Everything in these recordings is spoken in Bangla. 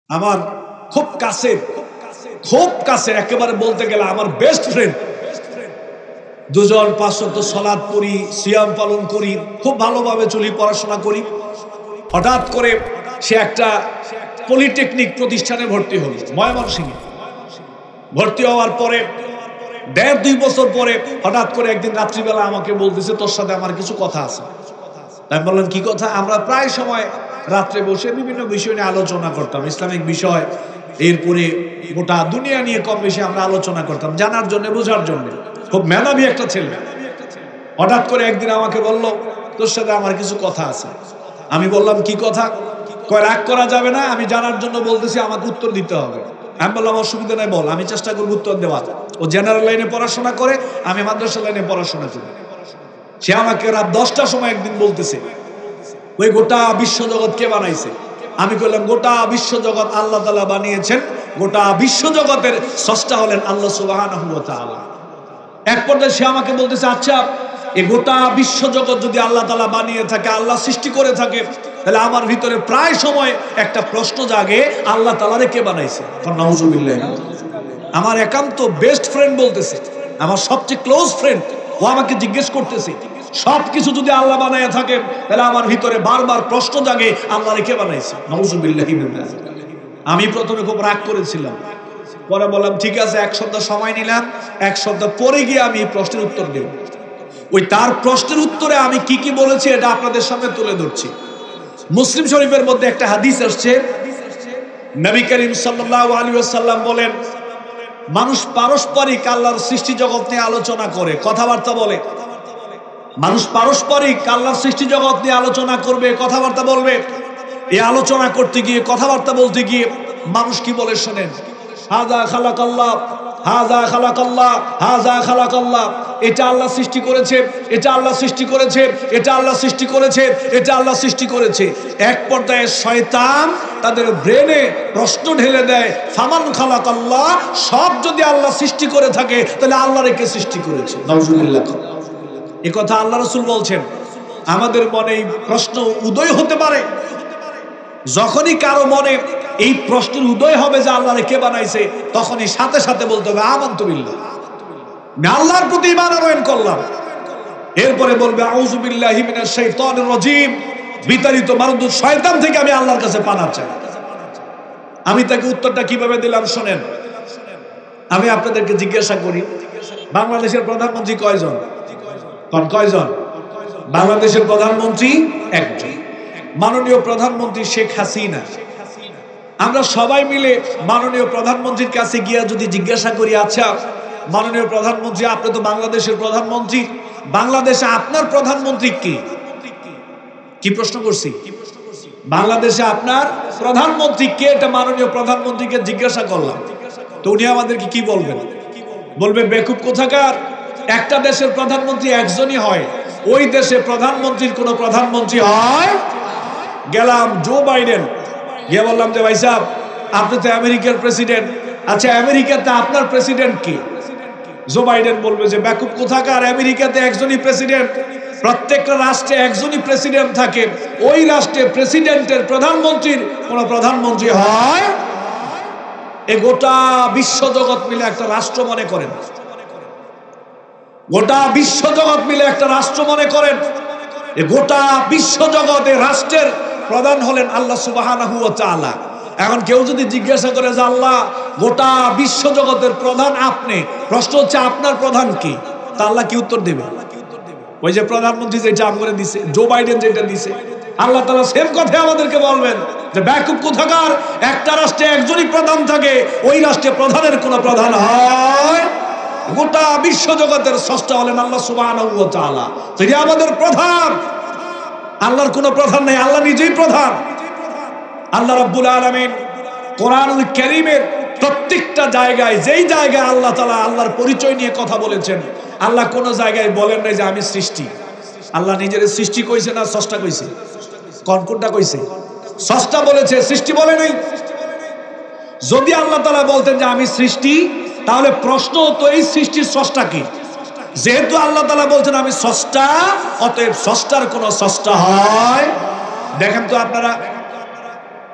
আমার খুব কাছে একেবারে বলতে গেলে আমার বেস্ট ফ্রেন্ড। দুজন 5 ওয়াক্ত সালাত পড়ি, সিয়াম পালন করি, খুব ভালোভাবে চলি, পড়াশোনা করি। হঠাৎ করে সে একটা পলিটেকনিক প্রতিষ্ঠানে ভর্তি হলো ময়মনসিংহে। ভর্তি হওয়ার পরে 1.5-2 বছর পরে হঠাৎ করে একদিন রাত্রিবেলা আমাকে বলতেছে, তোর সাথে আমার কিছু কথা আছে। আমি বললাম, কি কথা? আমরা প্রায় সময় রাত্রে বসে বিভিন্ন বিষয় নিয়ে আলোচনা করতাম, ইসলামিক বিষয়, এরপরে গোটা দুনিয়া নিয়ে কম বেশি আমরা আলোচনা করতাম, জানার জন্য, বোঝার জন্য। খুব মেধাবী একটা ছেলে। হঠাৎ করে একদিন আমাকে বলল, তোর সাথে আমার কিছু কথা আছে। আমি বললাম, কি কথা? কয়, রাগ করা যাবে না, আমি জানার জন্য বলতেছি, আমাকে উত্তর দিতে হবে। আমি বললাম, অসুবিধা নাই, বল, আমি চেষ্টা করবো উত্তর দেওয়ার। ও জেনারেল লাইনে পড়াশোনা করে, আমি মাদ্রাসা লাইনে পড়াশোনা করি। সে আমাকে রাত 10টার সময় একদিন বলতেছে, ওই গোটা বিশ্বজগৎ কে বানাইছে? আমি বললাম, গোটা বিশ্বজগৎ আল্লাহ তাআলা বানিয়েছেন। গোটা বিশ্বজগতের স্রষ্টা হলেন আল্লাহ সুবহানাহু ওয়া তাআলা। এক পর্যায়ে সে আমাকে বলতেছে, আচ্ছা, এই গোটা বিশ্বজগৎ যদি আল্লাহ তাআলা বানিয়ে থাকে, আল্লাহ সৃষ্টি করে থাকে, তাহলে আমার ভিতরে প্রায় সময় একটা প্রশ্ন জাগে, আল্লাহ তাআলারে কে বানাইছে? নাউজুবিল্লাহ। আমার একান্ত বেস্ট ফ্রেন্ড বলতেছে, আমার সবচেয়ে ক্লোজ ফ্রেন্ড, ও আমাকে জিজ্ঞেস করতেছে, সবকিছু যদি আল্লাহ বানায় থাকেন, তাহলে আমার ভিতরে বারবার প্রশ্ন জাগে, আল্লাহরে কে বানাইছে? নাউজুবিল্লাহি মিন যালিক। আমি প্রথমে খুব রাগ করেছিলাম, পরে বললাম, ঠিক আছে, 1 সপ্তাহ সময় নিলাম, 1 সপ্তাহ পরে গিয়ে আমি এই প্রশ্নের উত্তর দেব। ওই তার প্রশ্নের উত্তরে আমি কি বলেছি এটা আপনাদের সামনে তুলে ধরছি। মুসলিম শরীফের মধ্যে একটা হাদিস আসছে, নবী করিম সাল্লাল্লাহু আলাইহি ওয়াসাল্লাম বলেন, মানুষ পারস্পরিক আল্লাহর সৃষ্টি জগৎ নিয়ে আলোচনা করে, কথাবার্তা বলে। মানুষ পারস্পরিক আল্লাহর সৃষ্টি জগৎ নিয়ে আলোচনা করবে, কথাবার্তা বলবে। এই আলোচনা করতে গিয়ে, কথাবার্তা বলতে গিয়ে মানুষ কি বলে শোনেন, হাযা খালাকাল্লাহ, হাযা খালাকাল্লাহ, হাযা খালাকাল্লাহ। এটা আল্লাহ সৃষ্টি করেছে, এটা আল্লাহ সৃষ্টি করেছে, এটা আল্লাহ সৃষ্টি করেছে, এটা আল্লাহ সৃষ্টি করেছে। এক পর্যায়ে শয়তান তাদের ব্রেনে প্রশ্ন ঢেলে দেয়, ফামান খালাকাল্লাহ, সব যদি আল্লাহ সৃষ্টি করে থাকে, তাহলে আল্লাহর কে সৃষ্টি করেছে? নাউজুবিল্লাহ। এই কথা আল্লাহ রাসূল বলছেন। আমাদের মনে এই প্রশ্ন উদয় হতে পারে, যখনই কারো মনে এই প্রশ্নের উদয় হবে যে আল্লাহরে কে বানাইছে, তখনই সাথে সাথে বলতে হবে, আমানতু বিল্লাহ, আমি আল্লাহর প্রতি ঈমান আনয়ন করলাম। এরপরে বলবে, আউযু বিল্লাহি মিনাশ শাইতানির রাজীম, বিতাড়িত মারদুদ শয়তান থেকে আমি আল্লাহর কাছে পানাহ চাই। আমি তাকে উত্তরটা কিভাবে দিলাম শোনেন। আমি আপনাদেরকে জিজ্ঞাসা করি, বাংলাদেশের প্রধানমন্ত্রী কয়জন? কয়জন? বাংলাদেশের প্রধানমন্ত্রী একজন, মাননীয় প্রধানমন্ত্রী শেখ হাসিনা। আমরা সবাই মিলে মাননীয় প্রধানমন্ত্রীর কাছে গিয়া যদি জিজ্ঞাসা করি, আচ্ছা মাননীয় প্রধানমন্ত্রী, আপনি তো বাংলাদেশের প্রধানমন্ত্রী, বাংলাদেশে আপনার প্রধানমন্ত্রী কি? কি প্রশ্ন করছি? বাংলাদেশে আপনার প্রধানমন্ত্রী কে? এটা মাননীয় প্রধানমন্ত্রীকে জিজ্ঞাসা করলাম, তো উনি আমাদেরকে কি বলবেন? বলবে, বেকুব কোথাকার, একটা দেশের প্রধানমন্ত্রী একজনই হয়, ওই দেশে প্রধানমন্ত্রীর কোন প্রধানমন্ত্রী হয়? গেলাম জো বাইডেন, গিয়ে বললাম যে, ভাই সাহেব, আপনি তো আমেরিকার প্রেসিডেন্ট, আচ্ছা আমেরিকাতে আপনার প্রেসিডেন্ট কি? জো বাইডেন বলবে যে, বেকুব কোথাকার, আমেরিকাতে একজনই প্রেসিডেন্ট, প্রত্যেকটা রাষ্ট্রে একজনই প্রেসিডেন্ট থাকে, ওই রাষ্ট্রে প্রেসিডেন্টের প্রধানমন্ত্রীর কোন প্রধানমন্ত্রী হয়? এই গোটা বিশ্বজগৎ মিলে একটা রাষ্ট্র মনে করেন, গোটা বিশ্বজগৎ মিলে একটা রাষ্ট্র মনে করেন। এই গোটা বিশ্বজগতে রাষ্ট্রের প্রধান হলেন আল্লাহ সুবহানাহু ওয়া তাআলা। এখন কেউ যদি জিজ্ঞাসা করে যে, আল্লাহ, গোটা বিশ্বজগতের প্রধান আপনি, প্রশ্ন হচ্ছে আপনার প্রধান কি? তা আল্লাহ কি উত্তর দেবে? ওই যে প্রধানমন্ত্রী যেটা আমরে দিছে, জো বাইডেন যেটা দিছে, আল্লাহ তাআলা সেম কথা আমাদেরকে বলবেন যে, বেকুব কোথাকার, একটা রাষ্ট্রে একজনই প্রধান থাকে, ওই রাষ্ট্রে প্রধানের কোন প্রধান হয়? গোটা বিশ্বজগতের স্রষ্টা হলেন আল্লাহ সুবহানাহু ওয়া তাআলা, তিনি আমাদের প্রধান। আল্লাহর কোনো প্রধান নাই, আল্লাহ নিজেই প্রধান। আল্লাহ রাব্বুল আলামিন কোরআনুল কারীমের প্রত্যেকটা জায়গায়, যেই জায়গায় আল্লাহ তাআলা আল্লাহর পরিচয় নিয়ে কথা বলেছেন, আল্লাহ কোন জায়গায় বলেন নাই যে আমি সৃষ্টি। আল্লাহ নিজের সৃষ্টি কইছে না স্রষ্টা কইছে? কোনটা কইছে? স্রষ্টা বলেছে, সৃষ্টি বলে নাই। যদি আল্লাহ তাআলা বলতেন যে আমি সৃষ্টি, তাহলে প্রশ্ন তো এই সৃষ্টির স্রষ্টা কি? যেহেতু আল্লাহ তাআলা বলছেন আমি স্রষ্টা, অতএব স্রষ্টার কোন স্রষ্টা হয়? দেখেন তো আপনারা,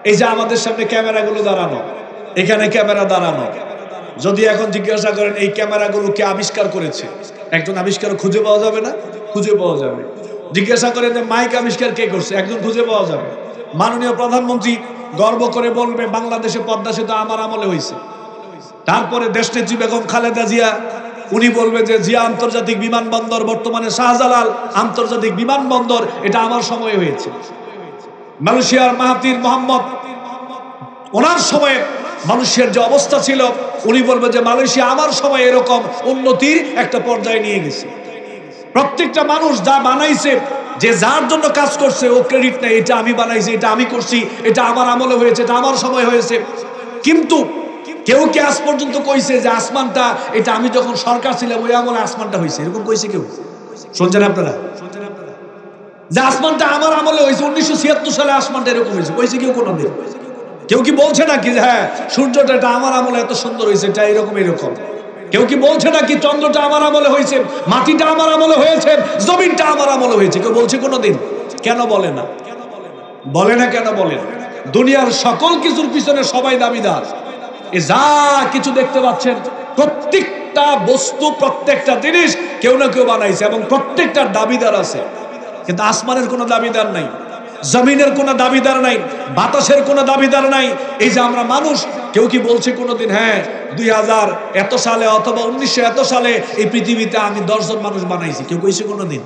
এই যে আমাদের সামনে ক্যামেরাগুলো দাঁড়ানো, এখানে ক্যামেরা দাঁড়ানো, যদি এখন জিজ্ঞাসা করেন এই ক্যামেরাগুলো কে আবিষ্কার করেছে, একজন আবিষ্কার খুঁজে পাওয়া যাবে না? খুঁজে পাওয়া যাবে। জিজ্ঞাসা করেন যে মাইক আবিষ্কার কে করছে, একজন খুঁজে পাওয়া যাবে। মাননীয় প্রধানমন্ত্রী গর্ব করে বলবে বাংলাদেশে পদ্মা সেতু আমার আমলে হয়েছে। তারপরে দেশনেত্রী বেগম খালেদা জিয়া, উনি বলবে যে জিয়া আন্তর্জাতিক বিমানবন্দর, বর্তমানে শাহজালাল আন্তর্জাতিক বিমানবন্দর, এটা আমার সময়ে হয়েছে। মালয়েশিয়ার মাহাতির মোহাম্মদ, ওনার সময়ে মানুষের যে অবস্থা ছিল, উনি বলবে যে মালয়েশিয়া আমার সময় এরকম উন্নতির একটা পর্যায়ে নিয়ে গেছে। প্রত্যেকটা মানুষ যা বানাইছে, যে যার জন্য কাজ করছে, ও ক্রেডিট নেই, এটা আমি বানাইছি, এটা আমি করছি, এটা আমার আমলে হয়েছে, এটা আমার সময় হয়েছে। কিন্তু কেউ কে আজ পর্যন্ত কইছে যে আসমানটা, এটা আমি যখন সরকার ছিলাম ওই আমলে আসমানটা হয়েছে, এরকম কইছে কেউ? শুনছেন আপনারা যে আসমানটা আমার আমলে হয়েছে, 1976 সালে আসমানটা এরকম হয়েছে, কইছে কেউ কোনোদিন? কেউ কি বলছে নাকি যে হ্যাঁ সূর্যটা এটা আমার আমলে এত সুন্দর হয়েছে, এটা এরকম এরকম? কেউ কি বলছে নাকি চন্দ্রটা আমার আমলে হয়েছে, মাটিটা আমার আমলে হয়েছে, জমিনটা আমার আমলে হয়েছে? কেউ বলছে কোনোদিন? কেন বলে না? বলে না কেন? বলে না। দুনিয়ার সকল কিছুর পিছনে সবাই দাবিদার। এ যা কিছু দেখতে পাচ্ছেন, প্রত্যেকটা বস্তু, প্রত্যেকটা জিনিস কেউ না কেউ বানাইছে এবং প্রত্যেকটার দাবিদার আছে। কিন্তু আসমানের কোনো দাবিদার নাই, জমিনের কোনো দাবিদার নাই, বাতাসের কোনো দাবিদার নাই। এই যে আমরা মানুষ, কেউ কি বলছে কোনোদিন হ্যাঁ 2000 এত সালে অথবা 1900 এত সালে এই পৃথিবীতে আমি 10 জন মানুষ বানাইছি? কেউ কইছে কোনোদিন?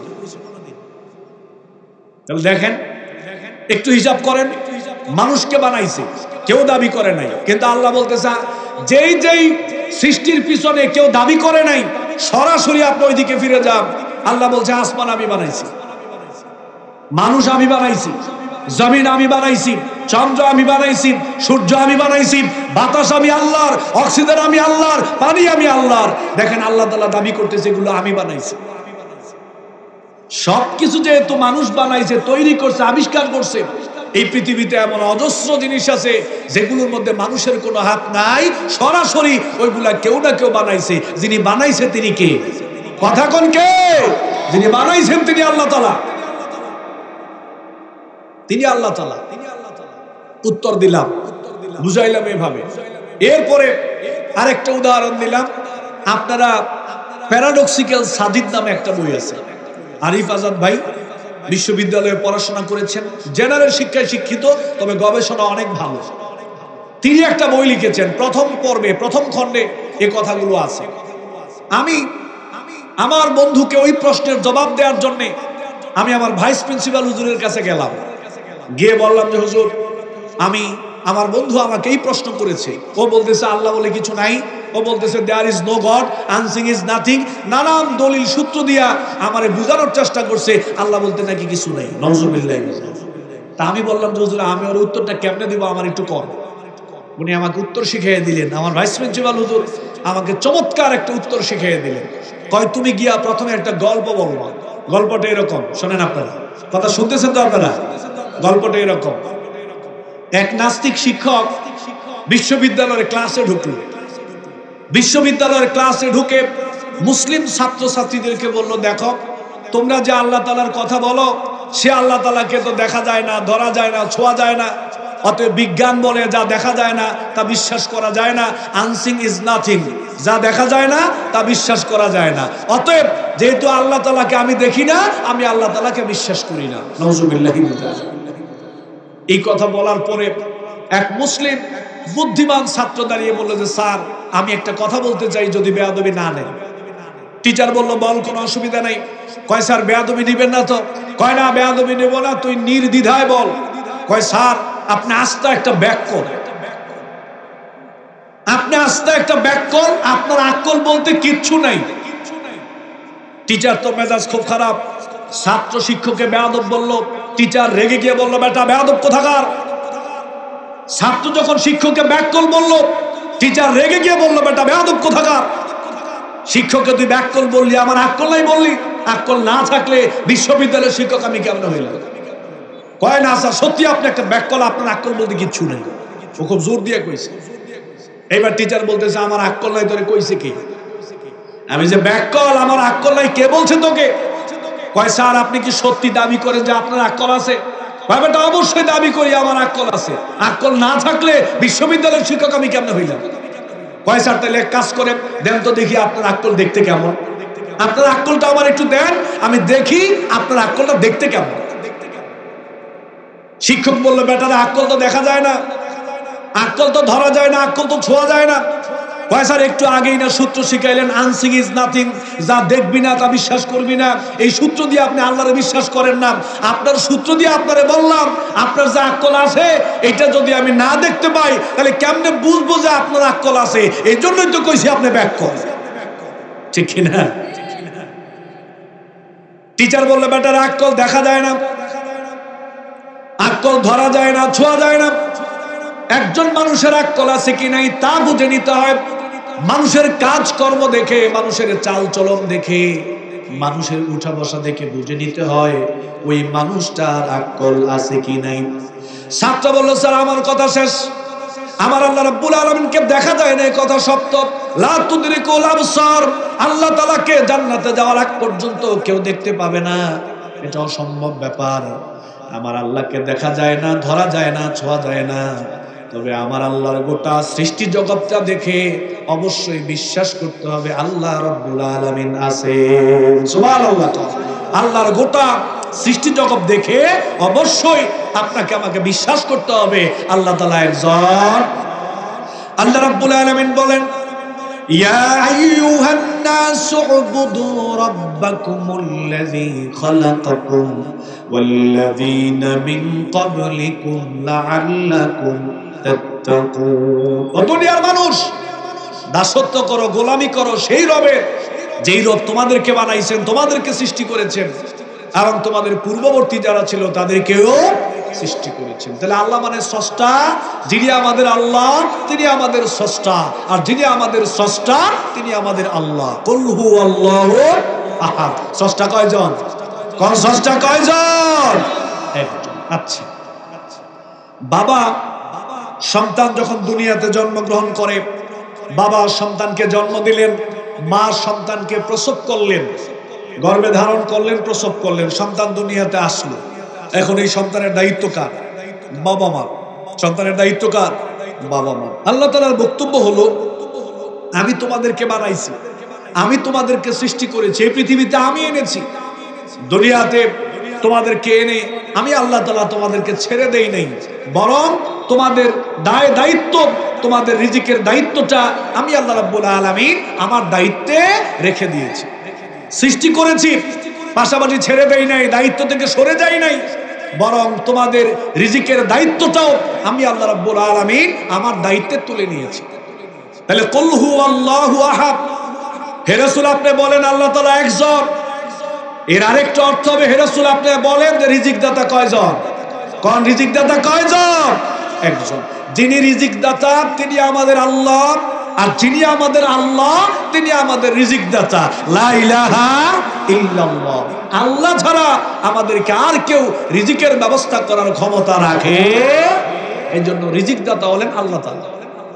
তাহলে দেখেন, একটু হিসাব করেন, মানুষকে বানাইছে, কেউ দাবি করে নাই। কিন্তু আল্লাহ বলতেছে যেই যেই সৃষ্টির পিছনে কেউ দাবি করে নাই, সরাসরি আপনি ওইদিকে ফিরে যান। আল্লাহ বলছে আসমান আমি বানাইছি, মানুষ আমি বানাইছি, জমিন আমি বানাইছি, চন্দ্র আমি বানাইছি, সূর্য আমি বানাইছি, বাতাস আমি আল্লাহর, অক্সিজেন আমি আল্লাহর, পানি আমি আল্লাহর। দেখেন আল্লাহ তাআলা দাবি করতেছে এগুলো আমি বানাইছি। সবকিছু যেহেতু মানুষ বানাইছে, তৈরি করছে, আবিষ্কার করছে, এই পৃথিবীতে এমন অজস্র জিনিস আছে যেগুলোর মধ্যে মানুষের কোনো হাত নাই, সরাসরি ওইগুলা কেউ না কেউ বানাইছে। যিনি বানাইছে তিনি কে? কথা কোন কে? যিনি বানাইছেন তিনি আল্লাহ তাআলা, তিনি আল্লাহ তাআলা। উত্তর দিলাম, বুঝাইলাম এভাবে। এরপরে আরেকটা উদাহরণ দিলাম। আপনারা প্যারাডক্সিক্যাল সাজিদ নামে একটা বই আছে, আরিফ আজাদ ভাই বিশ্ববিদ্যালয়ে পড়াশোনা করেছেন, জেনারেল শিক্ষায় শিক্ষিত, তবে গবেষণা অনেক ভালো। তিনি একটা বই লিখেছেন, প্রথম পর্বে, প্রথম খণ্ডে এই কথাগুলো আছে। আমি আমার বন্ধুকে ওই প্রশ্নের জবাব দেওয়ার জন্য আমি আমার ভাইস প্রিন্সিপাল হুজুরের কাছে গেলাম। গিয়ে বললাম যে হুজুর, আমার বন্ধু আমাকে এই প্রশ্ন করেছে। ও বলতেছে আল্লাহ বলে কিছু নাই, ও বলতেছে দেয়ার ইজ নো গড, আনসিং ইজ নাথিং, নানান দলিল সূত্র দিয়া আমারে বুঝানোর চেষ্টা করছে আল্লাহ বলতে নাকি কিছু নাই। নাউজুবিল্লাহ। তা আমি বললাম যে হুজুর, আমি ওর উত্তরটা কেমনে দিব, আমার একটু কর। উনি আমাকে উত্তর শিখিয়ে দিলেন। আমার ভাইস প্রিন্সিপাল হুজুর আমাকে চমৎকার একটা উত্তর শিখিয়ে দিলেন। কয় তুমি গিয়া প্রথমে একটা গল্প বলবা। গল্পটা এরকম, শোনেন আপনারা, কথা শুনতেছেন তো আপনারা? গল্পটা এরকম, এক নাস্তিক শিক্ষক বিশ্ববিদ্যালয়ের ক্লাসে ঢুকলো। বিশ্ববিদ্যালয়ের ক্লাসে ঢুকে মুসলিম ছাত্রছাত্রীদেরকে বলল, দেখো তোমরা যে আল্লাহ তাআলার কথা বলো, সে আল্লাহ তাআলাকে তো দেখা যায় না, ধরা যায় না, ছোঁয়া যায় না। অতএব বিজ্ঞান বলে যা দেখা যায় না তা বিশ্বাস করা যায় না। আনসিং ইজ নাথিং, যা দেখা যায় না তা বিশ্বাস করা যায় না। অতএব যেহেতু আল্লাহ তাআলাকে আমি দেখি না, আমি আল্লাহ তাআলাকে বিশ্বাস করি না। নাউজুবিল্লাহি। এই কথা বলার পরে এক মুসলিম বুদ্ধিমান ছাত্র দাঁড়িয়ে বলল যে স্যার, আমি একটা কথা বলতে চাই, যদি বেয়াদবি না নেন। টিচার বলল বল, কোনো অসুবিধা নাই। কয় স্যার বেয়াদবি নিবেন না তো? কয় না, বেয়াদবি নেব না, তুই নির্দ্বিধায় বল। কয় স্যার আপনি আস্তে একটা ব্যাক কর, আপনি আস্তে একটা ব্যাক কর, আপনার আক্কল বলতে কিচ্ছু নাই। টিচার তো মেজাজ খুব খারাপ, ছাত্র শিক্ষককে বেয়াদব বলল। টিচার রেগে গিয়ে বলল, বেটা বেয়াদব কোথাকার। ছাত্র যখন শিক্ষককে ব্যাককল বলল, টিচার রেগে গিয়ে বলল, বেটা বেয়াদব কোথাকার। শিক্ষককে তুই ব্যাককল বললি, আমার আক্কল নাই বললি। আক্কল না থাকলে বিশ্ববিদ্যালয়ের শিক্ষক আমি কেমন হইলাম? কয় না স্যার সত্যি আপনি একটা ব্যাককল, আপনার আক্কল বলতে কিচ্ছু নেই। ও খুব জোর দিয়ে কইছে। এইবার টিচার বলতেছে, আমার আক্কল নাই তোরে কইছে কে? আমি যে ব্যাককল, আমার আক্কল নাই, কে বলছে তোকে? কয় স্যার আপনি কি সত্যি দাবি করেন যে আপনার আক্কল আছে? বেটা অবশ্যই দাবি করি আমার আকল আছে। আকল না থাকলে বিশ্ববিদ্যালয়ের শিক্ষক আমি কেমনে হইলাম? কয় স্যার তাহলে এক কাজ করে দেন তো দেখি আপনার আকল দেখতে কেমন। আপনার আকলটা আমার একটু দেন, আমি দেখি আপনার আকলটা দেখতে কেমন। শিক্ষক বললো বেটারা আকল তো দেখা যায় না, আকল তো ধরা যায় না, আকল তো ছোঁয়া যায় না। কয় স্যার একটু আগেই না সূত্র শিখাইলেন, আনসিং ইজ নাথিং, যা দেখবি না তা বিশ্বাস করবি না। এই সূত্র দিয়ে আপনি আল্লাহরে বিশ্বাস করেন না। আপনার সূত্র দিয়ে আপনারে বললাম আপনার যে আকল আছে এটা যদি আমি না দেখতে পাই তাহলে কেমনে বুঝবো যে আপনার আকল আছে? এই জন্যই তো কইছি আপনি ব্যাক করেন, ঠিক কিনা? টিচার বললো বেটার আকল দেখা যায় না, আকল ধরা যায় না, ছোঁয়া যায় না। একজন মানুষের আকল আছে কি নাই তা বুঝে নিতে হয় মানুষের কাজকর্ম দেখে, মানুষের চাল চলন দেখে, মানুষের উঠা বসা দেখে বুঝে নিতে হয় ওই মানুষটার আকল আছে কি নাই। ছাত্র বলল স্যার আমার কথা শেষ, আমার আল্লাহ রাব্বুল আলামিনকে দেখা যায় না, এই কথা সত্য। লা তুদরিকুল আবসার, আল্লাহ তাআলাকে জান্নাতে যাওয়ার আগ পর্যন্ত কেউ দেখতে পাবে না, এটা অসম্ভব ব্যাপার। আমার আল্লাহকে দেখা যায় না, ধরা যায় না, ছোঁয়া যায় না, তবে আমার আল্লাহর গোটা সৃষ্টি জগৎটা দেখে অবশ্যই বিশ্বাস করতে হবে আল্লাহ রাব্বুল আলামিন আছে। সুবহানাল্লাহ। আল্লাহর গোটা সৃষ্টি জগৎ দেখে অবশ্যই আপনাকে আমাকে বিশ্বাস করতে হবে আল্লাহ তাআলা একজন। আল্লাহ রাব্বুল আলামিন বলেন ইয়া আইয়ুহান নাসু উবুদু রাব্বাকুমুল্লাযী খালাকাকুম ওয়াল্লাযীনা মিন ক্বাবলিকুম লাআল্লাকুম তাত্তাকুন। ও দুনিয়ার মানুষ, দাসত্ব করো, গোলামি করো সেই রবের যেই রব তোমাদেরকে বানাইছেন, তোমাদেরকে সৃষ্টি করেছেন এবং তোমাদের পূর্ববর্তী যারা ছিল তাদেরকেও সৃষ্টি করেছেন। তাহলে আল্লাহ মানে স্রষ্টা, যিনি আমাদের আল্লাহ তিনি আমাদের স্রষ্টা, আর যিনি আমাদের স্রষ্টা তিনি আমাদের আল্লাহ। কুল হু আল্লাহু আহাদ। স্রষ্টা কয়জন? কোন স্রষ্টা কয়জন? একজন। আচ্ছা, বাবা সন্তান যখন দুনিয়াতে জন্মগ্রহণ করে, বাবা সন্তানকে জন্ম দিলেন, মা সন্তানকে প্রসব করলেন, গর্ভে ধারণ করলেন, প্রসব করলেন, সন্তান দুনিয়াতে আসলো। এখন এই সন্তানের দায়িত্ব কার? বাবা মা। সন্তানের দায়িত্ব কার? বাবা মা। আল্লাহ তাআলার বক্তব্য হলো আমি তোমাদেরকে বানাইছি, আমি তোমাদেরকে সৃষ্টি করেছি, এই পৃথিবীতে আমি এনেছি। দুনিয়াতে তোমাদেরকে এনে আমি আল্লাহ তাআলা তোমাদেরকে ছেড়ে দেই নাই, বরং তোমাদের দায়িত্ব, তোমাদের রিজিকের দায়িত্বটা আমি আল্লাহ রাব্বুল আলামিন আমার দায়িত্বে রেখে দিয়েছি। সৃষ্টি করেছি, পাশাপাশি ছেড়ে দেই নাই, দায়িত্ব থেকে সরে যাই নাই, বরং তোমাদের রিজিকের দায়িত্বটাও আমি আল্লাহ রাব্বুল আলামিন আমার দায়িত্বে তুলে নিয়েছি। তাহলে কুল হু আল্লাহু আহাদ, হে রাসূল আপনি বলেন আল্লাহ তাআলা একজন। এর আরেকটা অর্থ হবে হে রাসূল আপনি বলেন যে রিজিক দাতা কয়জন? কোন রিজিক দাতা কয়জন? একজন। যিনি রিজিক দাতা তিনি আমাদের আল্লাহ, আর যিনি আমাদের আল্লাহ তিনি আমাদের রিজিক দাতা। লা ইলাহা ইল্লাল্লাহ। আল্লাহ ছাড়া আমাদেরকে আর কেউ রিজিকের ব্যবস্থা করার ক্ষমতা রাখে? এই জন্য রিজিক দাতা হলেন আল্লাহ তাআলা।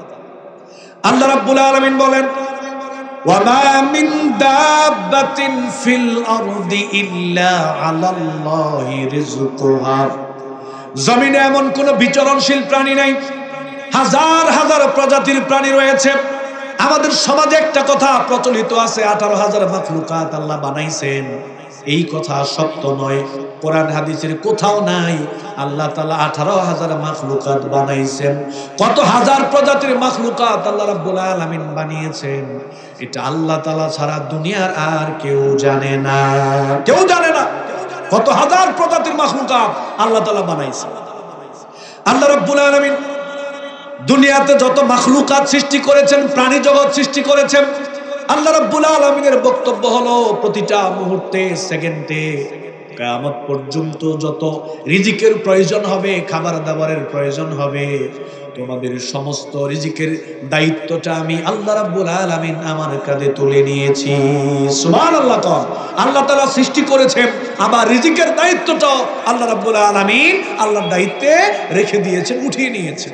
আল্লাহ রাব্বুল আলামিন বলেন ওয়ামা মিন দাব্বাতিন ফিল আরদি ইল্লা আলাল্লাহি রিজকুহা। জমিনে এমন কোন বিচরণশীল প্রাণী নাই, হাজার হাজার প্রজাতির প্রাণী রয়েছে। আমাদের সমাজে একটা কথা প্রচলিত আছে 18,000 মাখলুকাত আল্লাহ বানাইছেন। এই কথা সত্য নয়, কোরআন হাদিসের কোথাও নাই আল্লাহ তাআলা 18,000 মাখলুকাত বানাইছেন। কত হাজার প্রজাতির মাখলুকাত আল্লাহ রাব্বুল আলামিন বানিয়েছেন এটা আল্লাহ তাআলা ছাড়া দুনিয়ার আর কেউ জানে না, কেউ জানে না। কত হাজার প্রজাতির মাখলুকাত আল্লাহ তাআলা বানাইছেন। আল্লাহ রাব্বুল আলামিন দুনিয়াতে যত মাখলুকাত সৃষ্টি করেছেন, প্রাণী জগৎ সৃষ্টি করেছেন, আল্লাহ রাব্বুল আলামিনের বক্তব্য হলো প্রতিটা মুহূর্তে, সেকেন্ডে, কিয়ামত পর্যন্ত যত রিজিকের প্রয়োজন হবে, খাবার দাবারের প্রয়োজন হবে, তোমাদের সমস্ত রিজিকের দায়িত্বটা আমি আল্লাহ রাব্বুল আলামিন আমার কাঁধে তুলে নিয়েছি। সুবহানাল্লাহ। আল্লাহ তাআলা সৃষ্টি করেছেন, আবার রিজিকের দায়িত্বটাও আল্লাহ রাব্বুল আলামিন আল্লাহর দায়িত্বে রেখে দিয়েছেন, উঠিয়ে নিয়েছেন।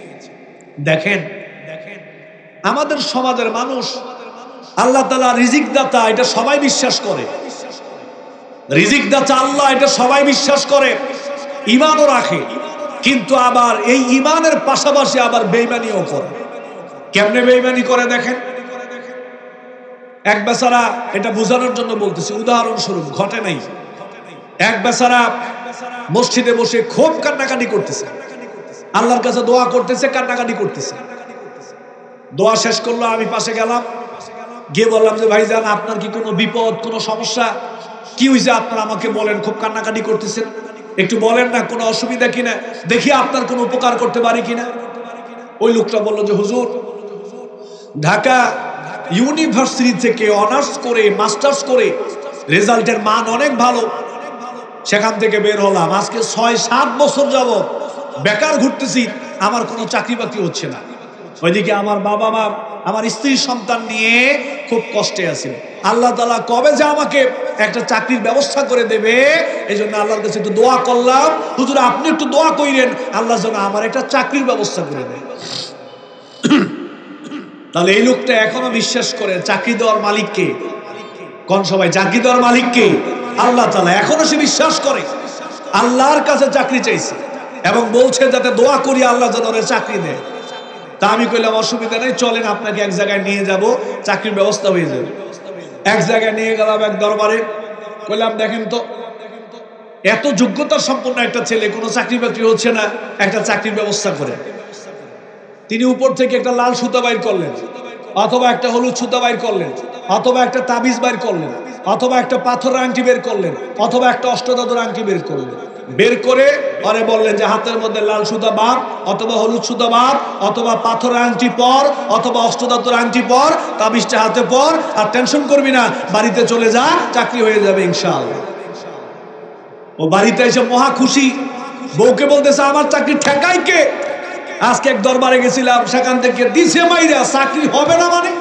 দেখেন আমাদের সমাজের মানুষ আল্লাহ তাআলা রিজিক দাতা এটা সবাই বিশ্বাস করে, রিজিক দাতা আল্লাহ এটা সবাই বিশ্বাস করে, ঈমানও রাখে, কিন্তু আবার এই ঈমানের পাশাপাশি আবার বেঈমানিও করে। কেমনে বেঈমানি করে দেখেন। এক বেচারা, এটা বোঝানোর জন্য বলতেছি, উদাহরণস্বরূপ, ঘটে নাই। এক বেচারা মসজিদে বসে খুব কান্নাকাটি করতেছে, আল্লাহর কাছে দোয়া করতেছে, কান্নাকাটি করতেছে। দোয়া শেষ করলো, আমি পাশে গেলাম, গিয়ে বললাম যে ভাইজান, আপনার কি কোনো বিপদ, কোনো সমস্যা, কি হয়েছে আপনার, আমাকে বলেন, খুব কান্নাকাটি করতেছেন, একটু বলেন না, কোনো অসুবিধা কিনা, দেখি আপনার কোনো উপকার করতে পারি কিনা। ওই লোকটা বললো যে হুজুর, ঢাকা ইউনিভার্সিটি থেকে অনার্স করে মাস্টার্স করে রেজাল্টের মান অনেক ভালো, সেখান থেকে বের হলাম, আজকে ৬-৭ বছর যাবত বেকার ঘুরতেছি, আমার কোনো চাকরি বাকরি হচ্ছে না। ওইদিকে আমার বাবা মা, আমার স্ত্রী সন্তান নিয়ে খুব কষ্টে আছি। আল্লাহ তাআলা কবে যে আমাকে একটা চাকরির ব্যবস্থা করে দেবে, এই জন্য আল্লাহর কাছে একটু দোয়া করলাম, হুজুর আপনি একটু দোয়া কইরেন আল্লাহ যেন আমার একটা চাকরির ব্যবস্থা করে দেয়। তাহলে এই লোকটা এখনো বিশ্বাস করে চাকরি দেওয়ার মালিক কে? কোন সবাই চাকরি দেওয়ার মালিক কে? আল্লাহ তাআলা। এখনো সে বিশ্বাস করে, আল্লাহর কাছে চাকরি চাইছে এবং বলছে যাতে দোয়া করি আল্লাহ যেন ওরে চাকরি দেয়। তা আমি কইলাম অসুবিধা নেই, চলেন আপনাকে এক জায়গায় নিয়ে যাব, চাকরির ব্যবস্থা হয়ে যাবে। এক জায়গায় নিয়ে গেলাম, এক দরবারে, কইলাম দেখেন তো, এত যোগ্যতা সম্পন্ন একটা ছেলে, কোনো চাকরি বাকরি হচ্ছে না, একটা চাকরির ব্যবস্থা করে। তিনি উপর থেকে একটা লাল সুতা বাইর করলেন, অথবা একটা হলুদ সুতা বাইর করলেন, অথবা একটা তাবিজ বাইর করলেন, অথবা একটা পাথরের আংটি বের করলেন, অথবা একটা অষ্টধাতুর আংটি বের করলেন। বের করে পরে বললেন যে হাতের মধ্যে লাল সুতা বাঁধ, অথবা হলুদ সুতা বাঁধ, অথবা পাথরের আংটি পর, অথবা অষ্টধাতুর আংটি পর, তাবিজটা হাতে পর, আর টেনশন করবি না, বাড়িতে চলে যা, চাকরি হয়ে যাবে ইনশাআল্লাহ। ও বাড়িতে এসে মহা খুশি, বউকে বলতেছে আমার চাকরি ঠেকাই কে? আজকে এক দরবারে গেছিলাম, সেখান থেকে দিছে মাইরা, চাকরি হবে না মানে।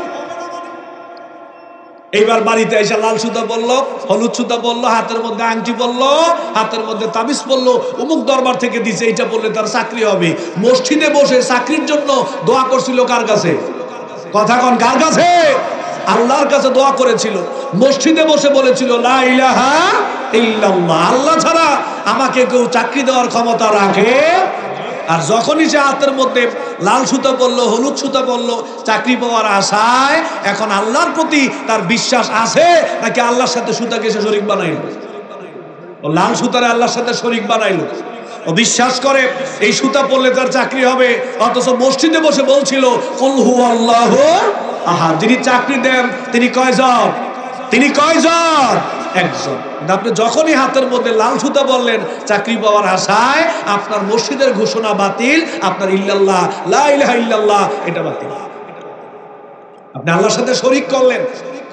এইবার বাড়িতে এসে লাল সুতা বললো, হলুদ সুতা বললো, হাতের মধ্যে আংটি বললো, হাতের মধ্যে তাবিজ বললো, অমুক দরবার থেকে দিছে, এইটা বললে তার চাকরি হবে। মসজিদে বসে চাকরির জন্য দোয়া করছিল কার কাছে? কথা কন, কার কাছে? আল্লাহর কাছে দোয়া করেছিল। মসজিদে বসে বলেছিল লা ইলাহা ইল্লাল্লাহ, আল্লাহ ছাড়া আমাকে কেউ চাকরি দেওয়ার ক্ষমতা রাখে। আর যখনই সে হাতের মধ্যে লাল সুতা পড়লো, হলুদ সুতা পড়লো, চাকরি পাওয়ার আশায়, এখন আল্লাহর প্রতি তার বিশ্বাস আছে নাকি আল্লাহর সাথে সুতাকে সে শরীক বানাইলো? ও লাল সুতারে আল্লাহর সাথে শরীক বানাইলো। ও বিশ্বাস করে এই সুতা পড়লে তার চাকরি হবে, অথচ মসজিদে বসে বলছিল কুল হুয়াল্লাহু আহাদ। যিনি চাকরি দেন তিনি কয়জন? তিনি কয়জন? একজন। আপনি যখনই হাতের মধ্যে লাল সুতা বললেন চাকরি পাওয়ার আশায়, আপনার মসজিদের ঘোষণা বাতিল, আপনার ইল্লাল্লাহ, লা ইলাহা ইল্লাল্লাহ, এটা বাতিল। আপনি আল্লাহর সাথে শরীক করলেন।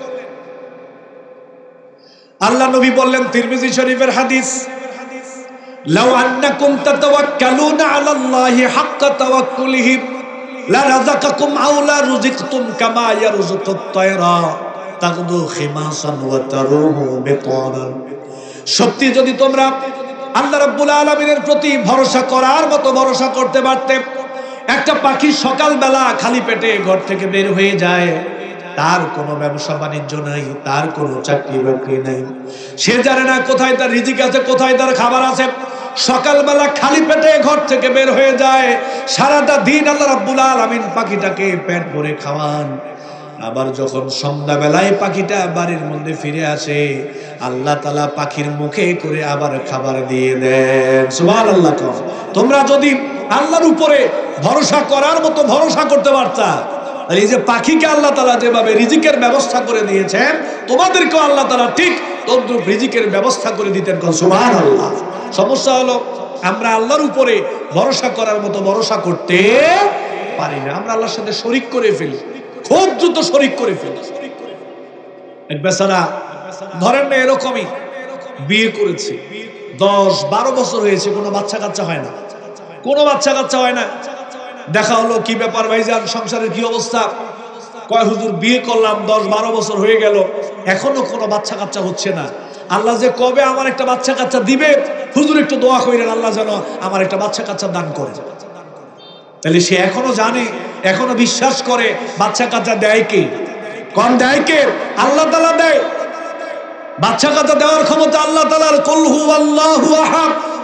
আল্লাহ নবী বললেন, তিরমিজি শরীফের হাদিস, লাউ আন্নাকুম তাতাওয়াক্কালুনা আলাল্লাহি হাক্কা তাওয়াক্কুলিহি লা রাযাকাকুম আও লা রুজিকতুম কামা ইয়ারযুকুত তায়রা তাগদু খিমাসান ওয়া তারুহু বিতানান। সত্যি যদি তোমরা আল্লাহ রাব্বুল আলামিনের প্রতি ভরসা করার মতো ভরসা করতে পারতে, একটা পাখি সকালবেলা খালি পেটে ঘর থেকে বের হয়ে যায়, তার কোনো ব্যবসা বাণিজ্য নাই, তার কোনো চাকরি বাকরি নাই, সে জানে না কোথায় তার রিজিক আছে, কোথায় তার খাবার আছে। সকালবেলা খালি পেটে ঘর থেকে বের হয়ে যায়, সারাটা দিন আল্লাহ রাব্বুল আলামিন পাখিটাকে পেট ভরে খাওয়ান। আবার যখন সন্ধ্যাবেলায় পাখিটা বাড়ির মধ্যে ফিরে আসে, আল্লাহ তাআলা পাখির মুখে করে আবার খাবার দিয়ে দেন। সুবহানাল্লাহ। তোমরা যদি আল্লাহর উপরে ভরসা করার মতো ভরসা করতে পারতা, এই যে পাখিকে আল্লাহ তাআলা যেভাবে রিজিকের ব্যবস্থা করে দিয়েছেন, তোমাদেরকেও আল্লাহ তাআলা ঠিক তদ্রূপ রিজিকের ব্যবস্থা করে দিতেন। সুবহানাল্লাহ। সমস্যা হলো আমরা আল্লাহর উপরে ভরসা করার মতো ভরসা করতে পারি না, আমরা আল্লাহর সাথে শরীক করে ফেলি, খুব দ্রুত শরীক করে ফেলি। এক বেচারা ধরেন না এরকমই বিয়ে করেছে, 10-12 বছর হয়েছে, কোনো বাচ্চা কাচ্চা হয় না, কোনো বাচ্চা কাচ্চা হয় না। দেখা হলো কি ব্যাপার ভাইজান, সংসারের কি অবস্থা? কয় হুজুর বিয়ে করলাম 10-12 বছর হয়ে গেল, এখনো কোনো বাচ্চা কাচ্চা হচ্ছে না। আল্লাহ যে কবে আমার একটা বাচ্চা কাচ্চা দিবে, হুজুর একটু দোয়া করেন আল্লাহ যেন আমার একটা বাচ্চা কাচ্চা দান করে। তাহলে সে এখনো জানে, এখনো বিশ্বাস করে বাচ্চা কাচ্চা দেয় কে? কোন দেয় কে? আল্লাহ তাআলা দেয়। বাচ্চা কাচ্চা দেওয়ার ক্ষমতা আল্লাহ তাআলার। কুল হুয়াল্লাহু আহাদ,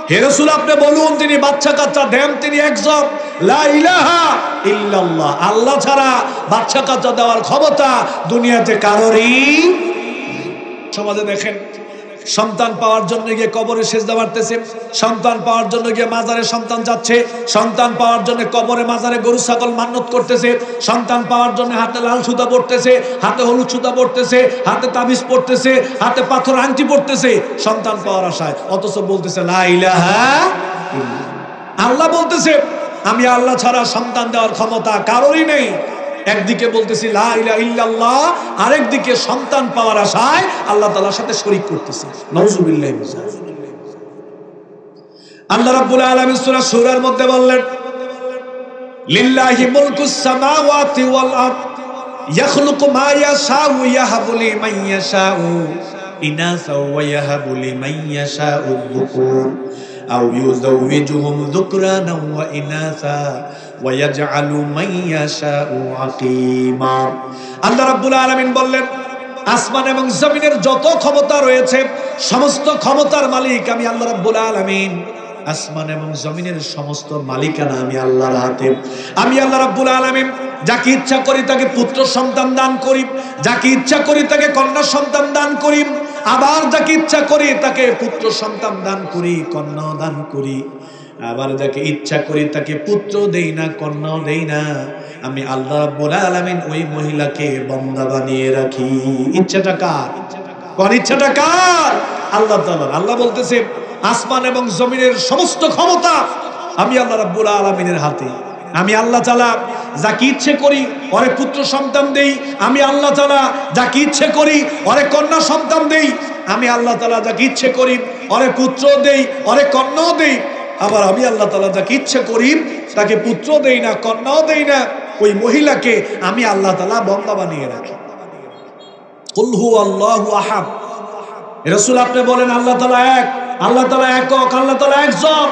হে রাসূল আপনি বলুন তিনি বাচ্চা কাচ্চা দেন তিনি একজন, লা ইলাহা ইল্লাল্লাহ, আল্লাহ ছাড়া বাচ্চা কাচ্চা দেওয়ার ক্ষমতা দুনিয়াতে কারোরই। সমাজে দেখেন সন্তান পাওয়ার জন্য গিয়ে কবরে সিজদা মারতেছে, সন্তান পাওয়ার জন্য গিয়ে মাজারে সন্তান যাচ্ছে, সন্তান পাওয়ার জন্য কবরে মাজারে গরু ছাগল মান্নত করতেছে, সন্তান পাওয়ার জন্য হাতে লাল সুতা পড়তেছে, হাতে হলুদ সুতা পড়তেছে, হাতে তাবিজ পড়তেছে, হাতে পাথর আংটি পড়তেছে সন্তান পাওয়ার আশায়, অথচ বলতেছে লা ইলাহা ইল্লাল্লাহ। আল্লাহ বলতেছে আমি আল্লাহ ছাড়া সন্তান দেওয়ার ক্ষমতা কারোরই নেই। একদিকে বলতেছি লা ইলাহা ইল্লাল্লাহ, আরেকদিকে সন্তান পাওয়ার আশায় আল্লাহ তাআলার সাথে শরীক করতেছি। নাউযুবিল্লাহি মিন যালিক। আল্লাহ রাব্বুল আলামিন সূরা শূরার মধ্যে বললেন লিল্লাহি মুলকুস সামাওয়াতি ওয়াল আরদ ইয়াখলুকু মা ইয়াশাউ ইয়াহাবু লিমান ইয়াশাউ ইনাসা ওয়া ইয়াহাবু লিমান ইয়াশাউ যুকুর আও ইউযাওয়িজুহুম যুকরানা ওয়া ইনাসা ওয়া ইয়াজআলু মান ইয়াশাউ আকীমা। আল্লাহ রাব্বুল আলামিন বললেন আসমান এবং জমিনের যত ক্ষমতা রয়েছে সমস্ত ক্ষমতার মালিক আমি আল্লাহ রাব্বুল আলামিন। আসমান এবং জমিনের সমস্ত মালিকানা আমি আল্লাহর হাতে। আমি আল্লাহ রাব্বুল আলামিন যাকে ইচ্ছা করি তাকে পুত্র সন্তান দান করি, যাকে ইচ্ছা করি তাকে কন্যা সন্তান দান করি, আবার যাকে ইচ্ছা করি তাকে পুত্র সন্তান দান করি, কন্যা দান করি, আবার যাকে ইচ্ছা করি তাকে পুত্র দেই না, কন্যাও দেই না। আমি আল্লাহ রাব্বুল আলামিন ওই মহিলাকে বান্দা বানিয়ে রাখি। ইচ্ছাটা কার? কোন ইচ্ছাটা কার? আল্লাহ তাআলার। আল্লাহ বলতেছে আসমান এবং জমিনের সমস্ত ক্ষমতা আমি আল্লাহ রাব্বুল আলামিনের হাতে। আমি আল্লাহ তাআলা যাকে ইচ্ছে করি ওরে পুত্র সন্তান দেই, আমি আল্লাহ তাআলা যাকে ইচ্ছে করি ওরে কন্যা সন্তান দেই, আমি আল্লাহ তাআলা যাকে ইচ্ছে করি ওরে পুত্র দেই, ওরে কন্যাও দেই, আবার আমি আল্লাহ তাআলা যাকে ইচ্ছে করি তাকে পুত্র দেই না, কন্যাও দেই না। ওই মহিলাকে আমি আল্লাহ তাআলা বান্দা বানিয়ে রাখি। কুল হুয়াল্লাহু আহাদ। রাসূল আপনি বলেন আল্লাহ তাআলা এক, আল্লাহ তাআলা একক, আল্লাহ তাআলা একজন।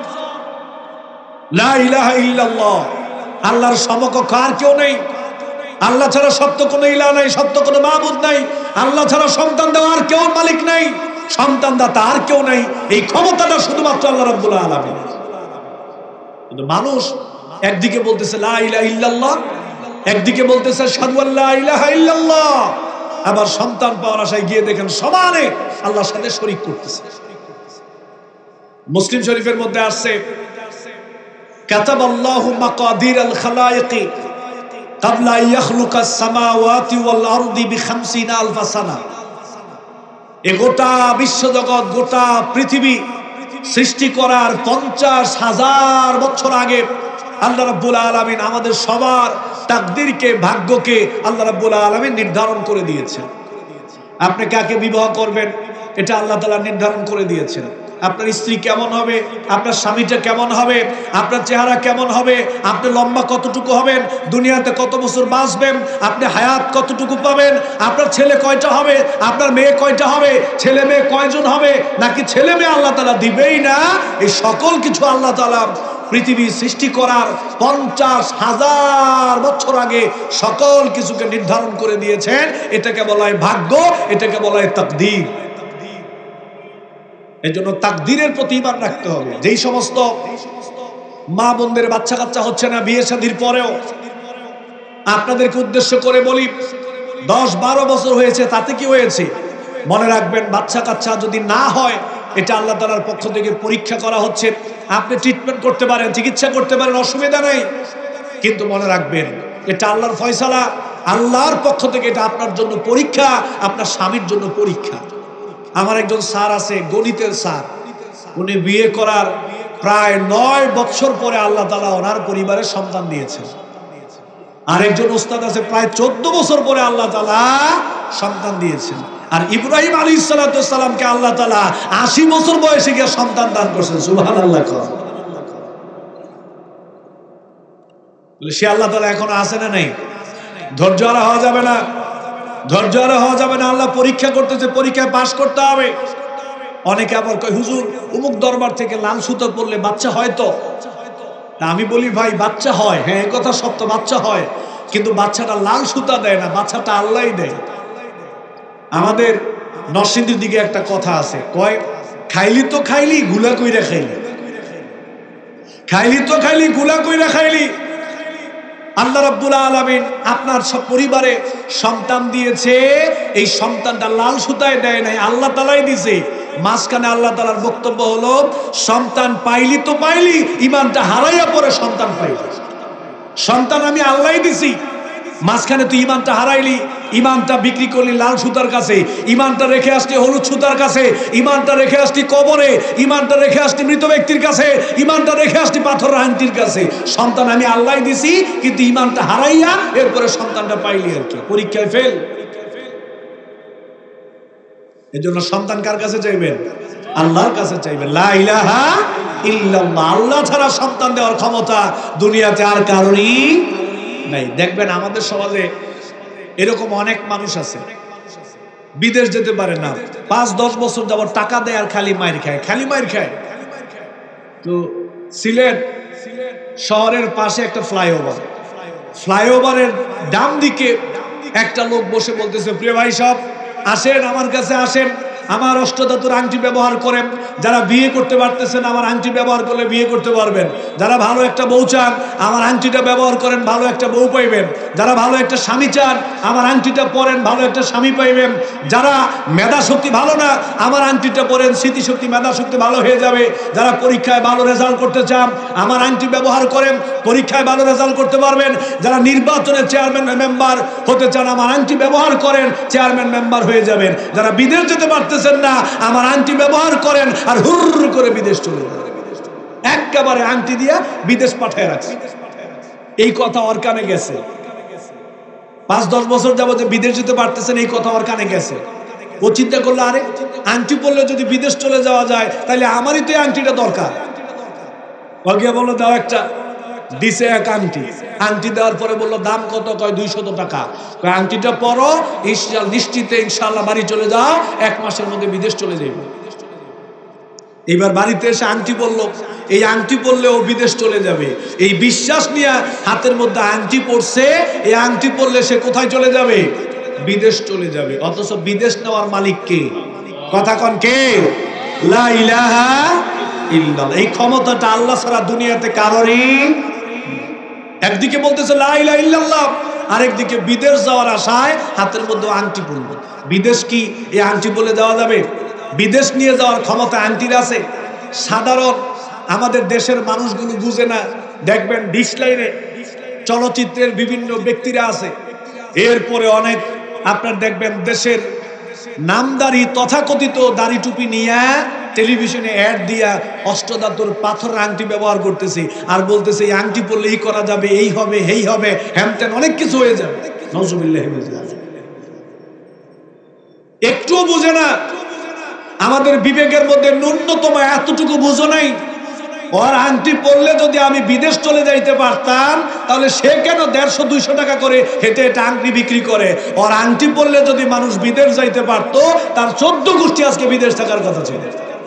লা ইলাহা ইল্লাল্লাহ, আল্লাহর সমকক্ষ আর কেউ নেই। আল্লাহ ছাড়া সত্য কোনো ইলাহ নাই, সত্য কোনো মাবুদ নাই। আল্লাহ ছাড়া সন্তান দেওয়ার কেউ মালিক নাই, সন্তান দাতা আর কেউ নাই। এই ক্ষমতাটা শুধুমাত্র আল্লাহ রাব্বুল আলামিন। কিন্তু মানুষ একদিকে বলতেছে লা ইলাহা ইল্লাল্লাহ, একদিকে বলতেছে আশহাদু আল্লা ইলাহা ইল্লাল্লাহ, আবার সন্তান পাওয়ার আশায় গিয়ে দেখেন সমানে আল্লাহর সাথে শরীক করতেছে। মুসলিম শরীফের মধ্যে আসছে কাতাবাল্লাহু মাকাদিরাল খালায়েকি ক্বাবলা আন ইয়াখলুকাস সামাওয়াতি ওয়াল আরদি বি50 আলফ সানা। এই গোটা বিশ্বজগৎ, গোটা পৃথিবী সৃষ্টি করার 50,000 বছর আগে আল্লাহ রাব্বুল আলামিন আমাদের সবার তাকদীরকে, ভাগ্যকে আল্লাহ রাব্বুল আলামিন নির্ধারণ করে দিয়েছেন। আপনি কাকে বিবাহ করবেন এটা আল্লাহ তাআলা নির্ধারণ করে দিয়েছেন। আপনার স্ত্রী কেমন হবে, আপনার স্বামীটা কেমন হবে, আপনার চেহারা কেমন হবে, আপনি লম্বা কতটুকু হবেন, দুনিয়াতে কত বছর বাঁচবেন, আপনি হায়াত কতটুকু পাবেন, আপনার ছেলে কয়টা হবে, আপনার মেয়ে কয়টা হবে, ছেলে মেয়ে কয়জন হবে, নাকি ছেলে মেয়ে আল্লাহ তাআলা দিবেই না। এই সকল কিছু আল্লাহ তাআলা পৃথিবী সৃষ্টি করার 50,000 বছর আগে সকল কিছুকে নির্ধারণ করে দিয়েছেন। এটাকে বলা হয় ভাগ্য, এটাকে বলা হয় তাকদীর। এই জন্য তাকদীরের প্রতি ঈমান রাখতে হবে। যেই সমস্ত মা বোনদের বাচ্চা কাচ্চা হচ্ছে না বিয়ে শাদীর পরেও, আপনাদেরকে উদ্দেশ্য করে বলি 10-12 বছর হয়েছে, তাতে কি হয়েছে? মনে রাখবেন বাচ্চা কাচ্চা যদি না হয় এটা আল্লাহ তাআলার পক্ষ থেকে পরীক্ষা করা হচ্ছে। আপনি ট্রিটমেন্ট করতে পারেন, চিকিৎসা করতে পারেন, অসুবিধা নেই, কিন্তু মনে রাখবেন এটা আল্লাহর ফয়সালা, আল্লাহর পক্ষ থেকে এটা আপনার জন্য পরীক্ষা, আপনার স্বামীর জন্য পরীক্ষা। আমার একজন স্যার আছে, গণিতের স্যার, উনি বিয়ে করার প্রায় 9 বছর পরে আল্লাহ তাআলা ওনার পরিবারে সন্তান দিয়েছেন। আরেকজন ওস্তাদ আছে, প্রায় 14 বছর পরে আল্লাহ তাআলা সন্তান দিয়েছেন। আর ইব্রাহিম আলাইহিস সালামকে আল্লাহ তাআলা 80 বছর বয়সে গিয়ে সন্তান দান করেছেন। সুবহানাল্লাহ। সে আল্লাহ তাআলা এখন আছে না নেই? ধৈর্য হারা হওয়া যাবে না, ধৈর্য হারা হওয়া যাবে না। আল্লাহ পরীক্ষা করতেছে, পরীক্ষায় পাস করতে হবে। অনেকে আবার কয় হুজুর অমুক দরবার থেকে লাল সুতো পরলে বাচ্চা হয় তো? আমি বলি ভাই বাচ্চা হয়, হ্যাঁ এই কথা সত্য, বাচ্চা হয়, কিন্তু বাচ্চাটা লাল সুতা দেয় না, বাচ্চাটা আল্লাহই দেয়। আমাদের নরসিংদীর দিকে একটা কথা আছে, কয় খাইলি তো খাইলি, গুলা কইরা খাইলি, খাইলি তো খাইলি, গুলা কইরা খাইলি। আল্লাহ রাব্বুল আলামিন আপনার সব পরিবারে সন্তান দিয়েছে, এই সন্তানটা লাল সুতায় দেয় নাই, আল্লাহ তাআলাই দিয়েছে। মাঝখানে আল্লাহ তাআলার বক্তব্য হলো, সন্তান পাইলি তো পাইলি, ইমানটা হারাইয়া পরে সন্তান পাইলি। সন্তান আমি আল্লাহই দিছি, মাঝখানে তুই ইমানটা হারাইলি, ইমানটা বিক্রি করলি লাল সুতার কাছে, ইমানটা রেখে আসলি হলুদ সুতার কাছে, ইমানটা রেখে আসলি কবরে, ইমানটা রেখে আসলি মৃত ব্যক্তির কাছে, ইমানটা রেখে আসলি পাথর আংটির কাছে। সন্তান আমি আল্লাহই দিছি, কিন্তু ইমানটা হারাইয়া এরপরে সন্তানটা পাইলি আর কি, পরীক্ষায় ফেল। এজন্য সন্তান কার কাছে চাইবেন? আল্লাহর কাছে চাইবেন। লা ইলাহা ইল্লাল্লাহ, আল্লাহ ছাড়া সন্তান দেওয়ার ক্ষমতা দুনিয়াতে আর কারোরই নাই। দেখবেন আমাদের সমাজে এরকম অনেক মানুষ আছে, বিদেশ যেতে পারে না, 5-10 বছর যাবত টাকা দেয় আর খালি মাইর খায়, খালি মাইর খায়। তো সিলেট শহরের পাশে একটা ফ্লাইওভার, ফ্লাইওভারের ডান দিকে একটা লোক বসে বলতেছে, প্রিয় ভাই সব আসেন আমার কাছে আসেন, আমার অষ্টধাতুর আংটি ব্যবহার করেন। যারা বিয়ে করতে পারতেছেন আমার আংটি ব্যবহার করলে বিয়ে করতে পারবেন। যারা ভালো একটা বউ চান আমার আংটিটা ব্যবহার করেন, ভালো একটা বউ পাইবেন। যারা ভালো একটা স্বামী চান আমার আংটিটা পরেন, ভালো একটা স্বামী পাইবেন। যারা মেধা শক্তি ভালো না আমার আংটিটা পরেন, স্মৃতিশক্তি মেধা শক্তি ভালো হয়ে যাবে। যারা পরীক্ষায় ভালো রেজাল্ট করতে চান আমার আংটি ব্যবহার করেন, পরীক্ষায় ভালো রেজাল্ট করতে পারবেন। যারা নির্বাচনে চেয়ারম্যান মেম্বার হতে চান আমার আংটি ব্যবহার করেন, চেয়ারম্যান মেম্বার হয়ে যাবেন। যারা বিদেশ যেতে পারতেছেন না আমার আংটি ব্যবহার করেন, আর হুর করে বিদেশ চলে যাবেন। একেবারে আংটি দিয়া বিদেশ পাঠায় রাখছে। এই কথা ওর কানে গেছে, 5-10 বছর যাবত বিদেশ যেতে পারতেছেন, এই কথা ওর কানে গেছে। ও চিন্তা করলো, আরে আংটি পরলে যদি বিদেশ চলে যাওয়া যায় তাহলে আমারই তো আংটিটা দরকার। গিয়া বললো দাও একটা, দিছে এক আংটি। আংটি দেওয়ার পরে বললো দাম কত? কয় 200 টাকা। কয় আংটিটা পরো, নিশ্চিতে ইনশাআল্লাহ বাড়ি চলে যাও, 1 মাসের মধ্যে বিদেশ চলে যাবে। এবার বাড়িতে এসে আংটি পরলো, এই আংটি পরলে ও বিদেশ চলে যাবে, এই বিশ্বাস নিয়ে হাতের মধ্যে আংটি পরছে। এই আংটি পরলে সে কোথায় চলে যাবে? বিদেশ চলে যাবে। অথচ বিদেশ নেওয়ার মালিক কে? কথা কন কে? লা ইলাহা ইল্লাল্লাহ। এই ক্ষমতাটা আল্লাহ ছাড়া দুনিয়াতে কারোরই। একদিকে বলতেছে লা ইলাহা ইল্লাল্লাহ, আরেকদিকে বিদেশ যাওয়ার আশায় হাতের মধ্যে আংটি পরল। বিদেশ কি এই আংটি বলে যাওয়া যাবে? বিদেশ নিয়ে যাওয়ার ক্ষমতা আংটির আছে। সাধারণ আমাদের দেশের মানুষগুলো বুঝে না। দেখবেন ডিশ লাইনে চলচ্চিত্রের বিভিন্ন ব্যক্তিরা আছে, এরপরে অনেক আপনার দেখবেন দেশের নামদারি তথাকথিত দাড়ি টুপি নিয়ে টেলিভিশনে অ্যাড দিয়া অষ্টধাতুর পাথরের আংটি ব্যবহার করতেছে, আর বলতেছে এই আংটি পরলে এই করা যাবে, এই হবে, এই হবে, হ্যামতেন অনেক কিছু হয়ে যাবে। নাউজুবিল্লাহ। একটুও বুঝে না। আমাদের বিবেকের মধ্যে ন্যূনতম এতটুকু বুঝো নাই, ওর আংটি পরলে যদি আমি বিদেশ চলে যাইতে পারতাম তাহলে সে কেন 150-200 টাকা করে হেঁটে হেঁটে আংটি বিক্রি করে? ওর আংটি পরলে যদি মানুষ বিদেশ যাইতে পারতো তার 14 গোষ্ঠী আজকে বিদেশ থাকার কথা ছিল।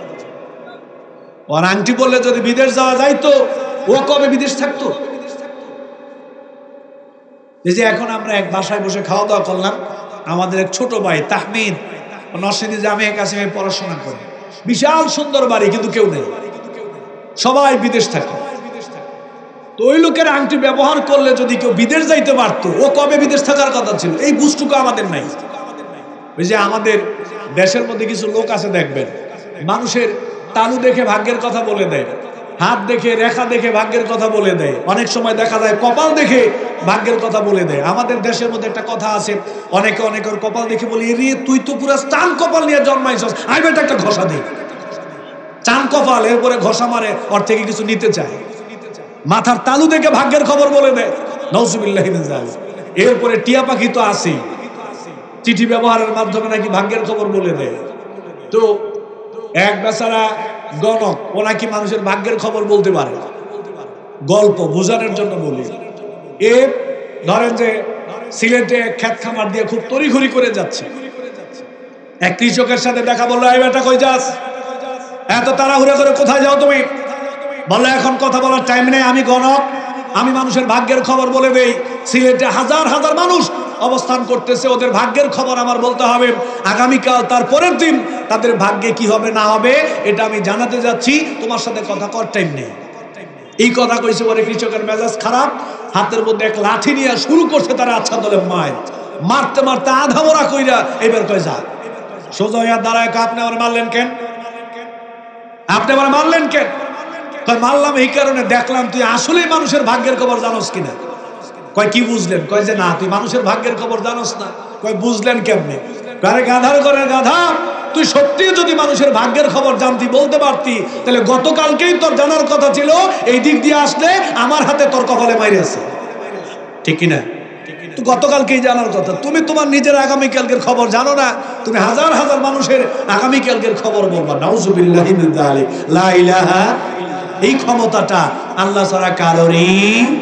ওর আংটি পরলে যদি বিদেশ যাওয়া যাইতো ও কবে বিদেশ থাকতো? এই যে এখন আমরা এক বাসায় বসে খাওয়া দাওয়া করলাম, আমাদের এক ছোট ভাই তাহমিদ নরসিংদী জামিয়া কাসিমে পড়াশোনা করে, বিশাল সুন্দর বাড়ি, কিন্তু কেউ নেই, সবাই বিদেশ থাকে। তো ওই লোকের আংটি ব্যবহার করলে যদি কেউ বিদেশ যাইতে পারতো ও কবে বিদেশ থাকার কথা ছিল? এই বুঝটুকু আমাদের নাই। ওই যে আমাদের দেশের মধ্যে কিছু লোক আছে দেখবেন, মানুষের তালু দেখে ভাগ্যের কথা বলে দেয়, হাত দেখে রেখা দেখে ভাগ্যের কথা বলে দেয়, অনেক সময় দেখা যায় কপাল দেখে ভাগ্যের কথা বলে দেয়। আমাদের দেশের মধ্যে একটা কথা আছে, অনেকে অনেকের কপাল দেখে বলে, এ তুই তো পুরো চান কপাল নিয়ে জন্মাইছস, আমি বেটা একটা ঘষা দিই। চান কপাল, এরপরে ঘষা মারে, ওর থেকে কিছু নিতে চায়। মাথার তালু দেখে ভাগ্যের খবর বলে দেয়। নাউজুবিল্লাহ। এরপরে টিয়া পাখি তো আছেই, চিঠি ব্যবহারের মাধ্যমে নাকি ভাগ্যের খবর বলে দেয়। তো এক বেচারা গণক, ও নাকি মানুষের ভাগ্যের খবর বলতে পারে। গল্প বোঝানোর জন্য বলি, এ ধরেন যে সিলেটে ক্ষেত খামার দিয়ে খুব তড়িঘড়ি করে যাচ্ছে, এক কৃষকের সাথে দেখা, বললো এই বেটা কই যাস, এত তাড়াহুড়া করে কোথায় যাও তুমি? বললো এখন কথা বলার টাইম নেই, আমি গণক, আমি মানুষের ভাগ্যের খবর বলে দেই। সিলেটে হাজার হাজার মানুষ অবস্থান করতেছে, ওদের ভাগ্যের খবর আমার বলতে হবে। আগামীকাল তার পরের দিন তাদের ভাগ্যে কি হবে না হবে এটা আমি জানাতে যাচ্ছি, তোমার সাথে কথা কর টাইম নেই। এই কথা কইছে বলে কৃষকের মেজাজ খারাপ, হাতের মধ্যে এক লাঠি নিয়ে শুরু করছে তারা আচ্ছা দলে মায়ের মারতে মারতে আধা মোড়া কইরা এবার কয় যা সোজা হইয়া দাঁড়ায়, আপনি আমার মারলেন কেন? আপনি আমার মারলেন কেন? কয় মারলাম এই কারণে, দেখলাম তুই আসলেই মানুষের ভাগ্যের খবর জানোস কিনা। কয় কি বুঝলেন? কয় যে না তুই মানুষের ভাগ্যের খবর জানোস না। কয় বুঝলেন কেমনে? আরে গাধার করে গাধা, তুই সত্যি যদি মানুষের ভাগ্যের খবর জানতি বলতে পারতি তাহলে গতকালকেই তোর জানার কথা ছিল, এই দিক দিয়ে আসলে আমার হাতে তোর কপালে মাইরেছে, ঠিক কিনা? তো গতকালকেই জানার কথা। তুমি তোমার নিজের আগামীকালকের খবর জানো না, তুমি হাজার হাজার মানুষের আগামীকালকের খবর বলবা। নাউযুবিল্লাহি মিন যালিক, লা ইলাহা, এই ক্ষমতাটা আল্লাহ ছাড়া কারোরই,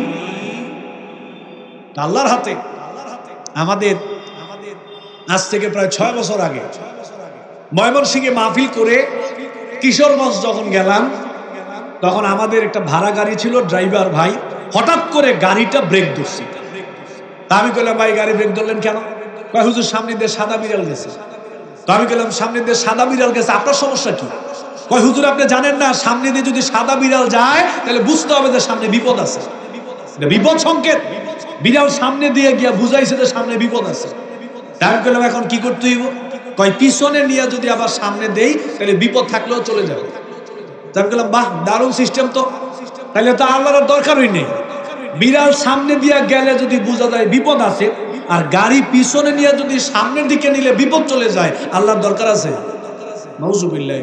আল্লাহর হাতে। আমাদের আজ থেকে প্রায় 6 বছর আগে ময়মনসিংহে মাহফিল করে কিশোরগঞ্জ যখন গেলাম, তখন আমাদের একটা ভাড়া গাড়ি ছিল, ড্রাইভার ভাই হঠাৎ করে গাড়িটা ব্রেক ধরছে। তা আমি কইলাম ভাই গাড়ি ব্রেক ধরলেন কেন? কয় হুজুর সামনে দিয়ে সাদা বিড়াল গেছে। তো আমি কইলাম সামনে দিয়ে সাদা বিড়াল গেছে, আপনার সমস্যা কি? কয় হুজুর আপনি জানেন না সামনে দিয়ে যদি সাদা বিড়াল যায় তাহলে বুঝতে হবে যে সামনে বিপদ আছে, বিপদ সংকেত। বিড়াল সামনে দিয়ে গিয়া বুঝাইছে যে সামনে বিপদ আছে। আমি কইলাম এখন কি করতে হইব? কয় পিছনে নিয়ে যদি আবার সামনে দেই তাহলে বিপদ থাকলেও চলে যাবে। আমি বললাম বাহ, দারুণ সিস্টেম তো, তাহলে তো আল্লাহর দরকারই নেই। বিড়াল সামনে দিয়ে গেলে যদি বোঝা যায় বিপদ আছে, আর গাড়ি পিছনে নিয়ে যদি সামনের দিকে নিলে বিপদ চলে যায়, আল্লাহর দরকার আছে? নাউযুবিল্লাহ।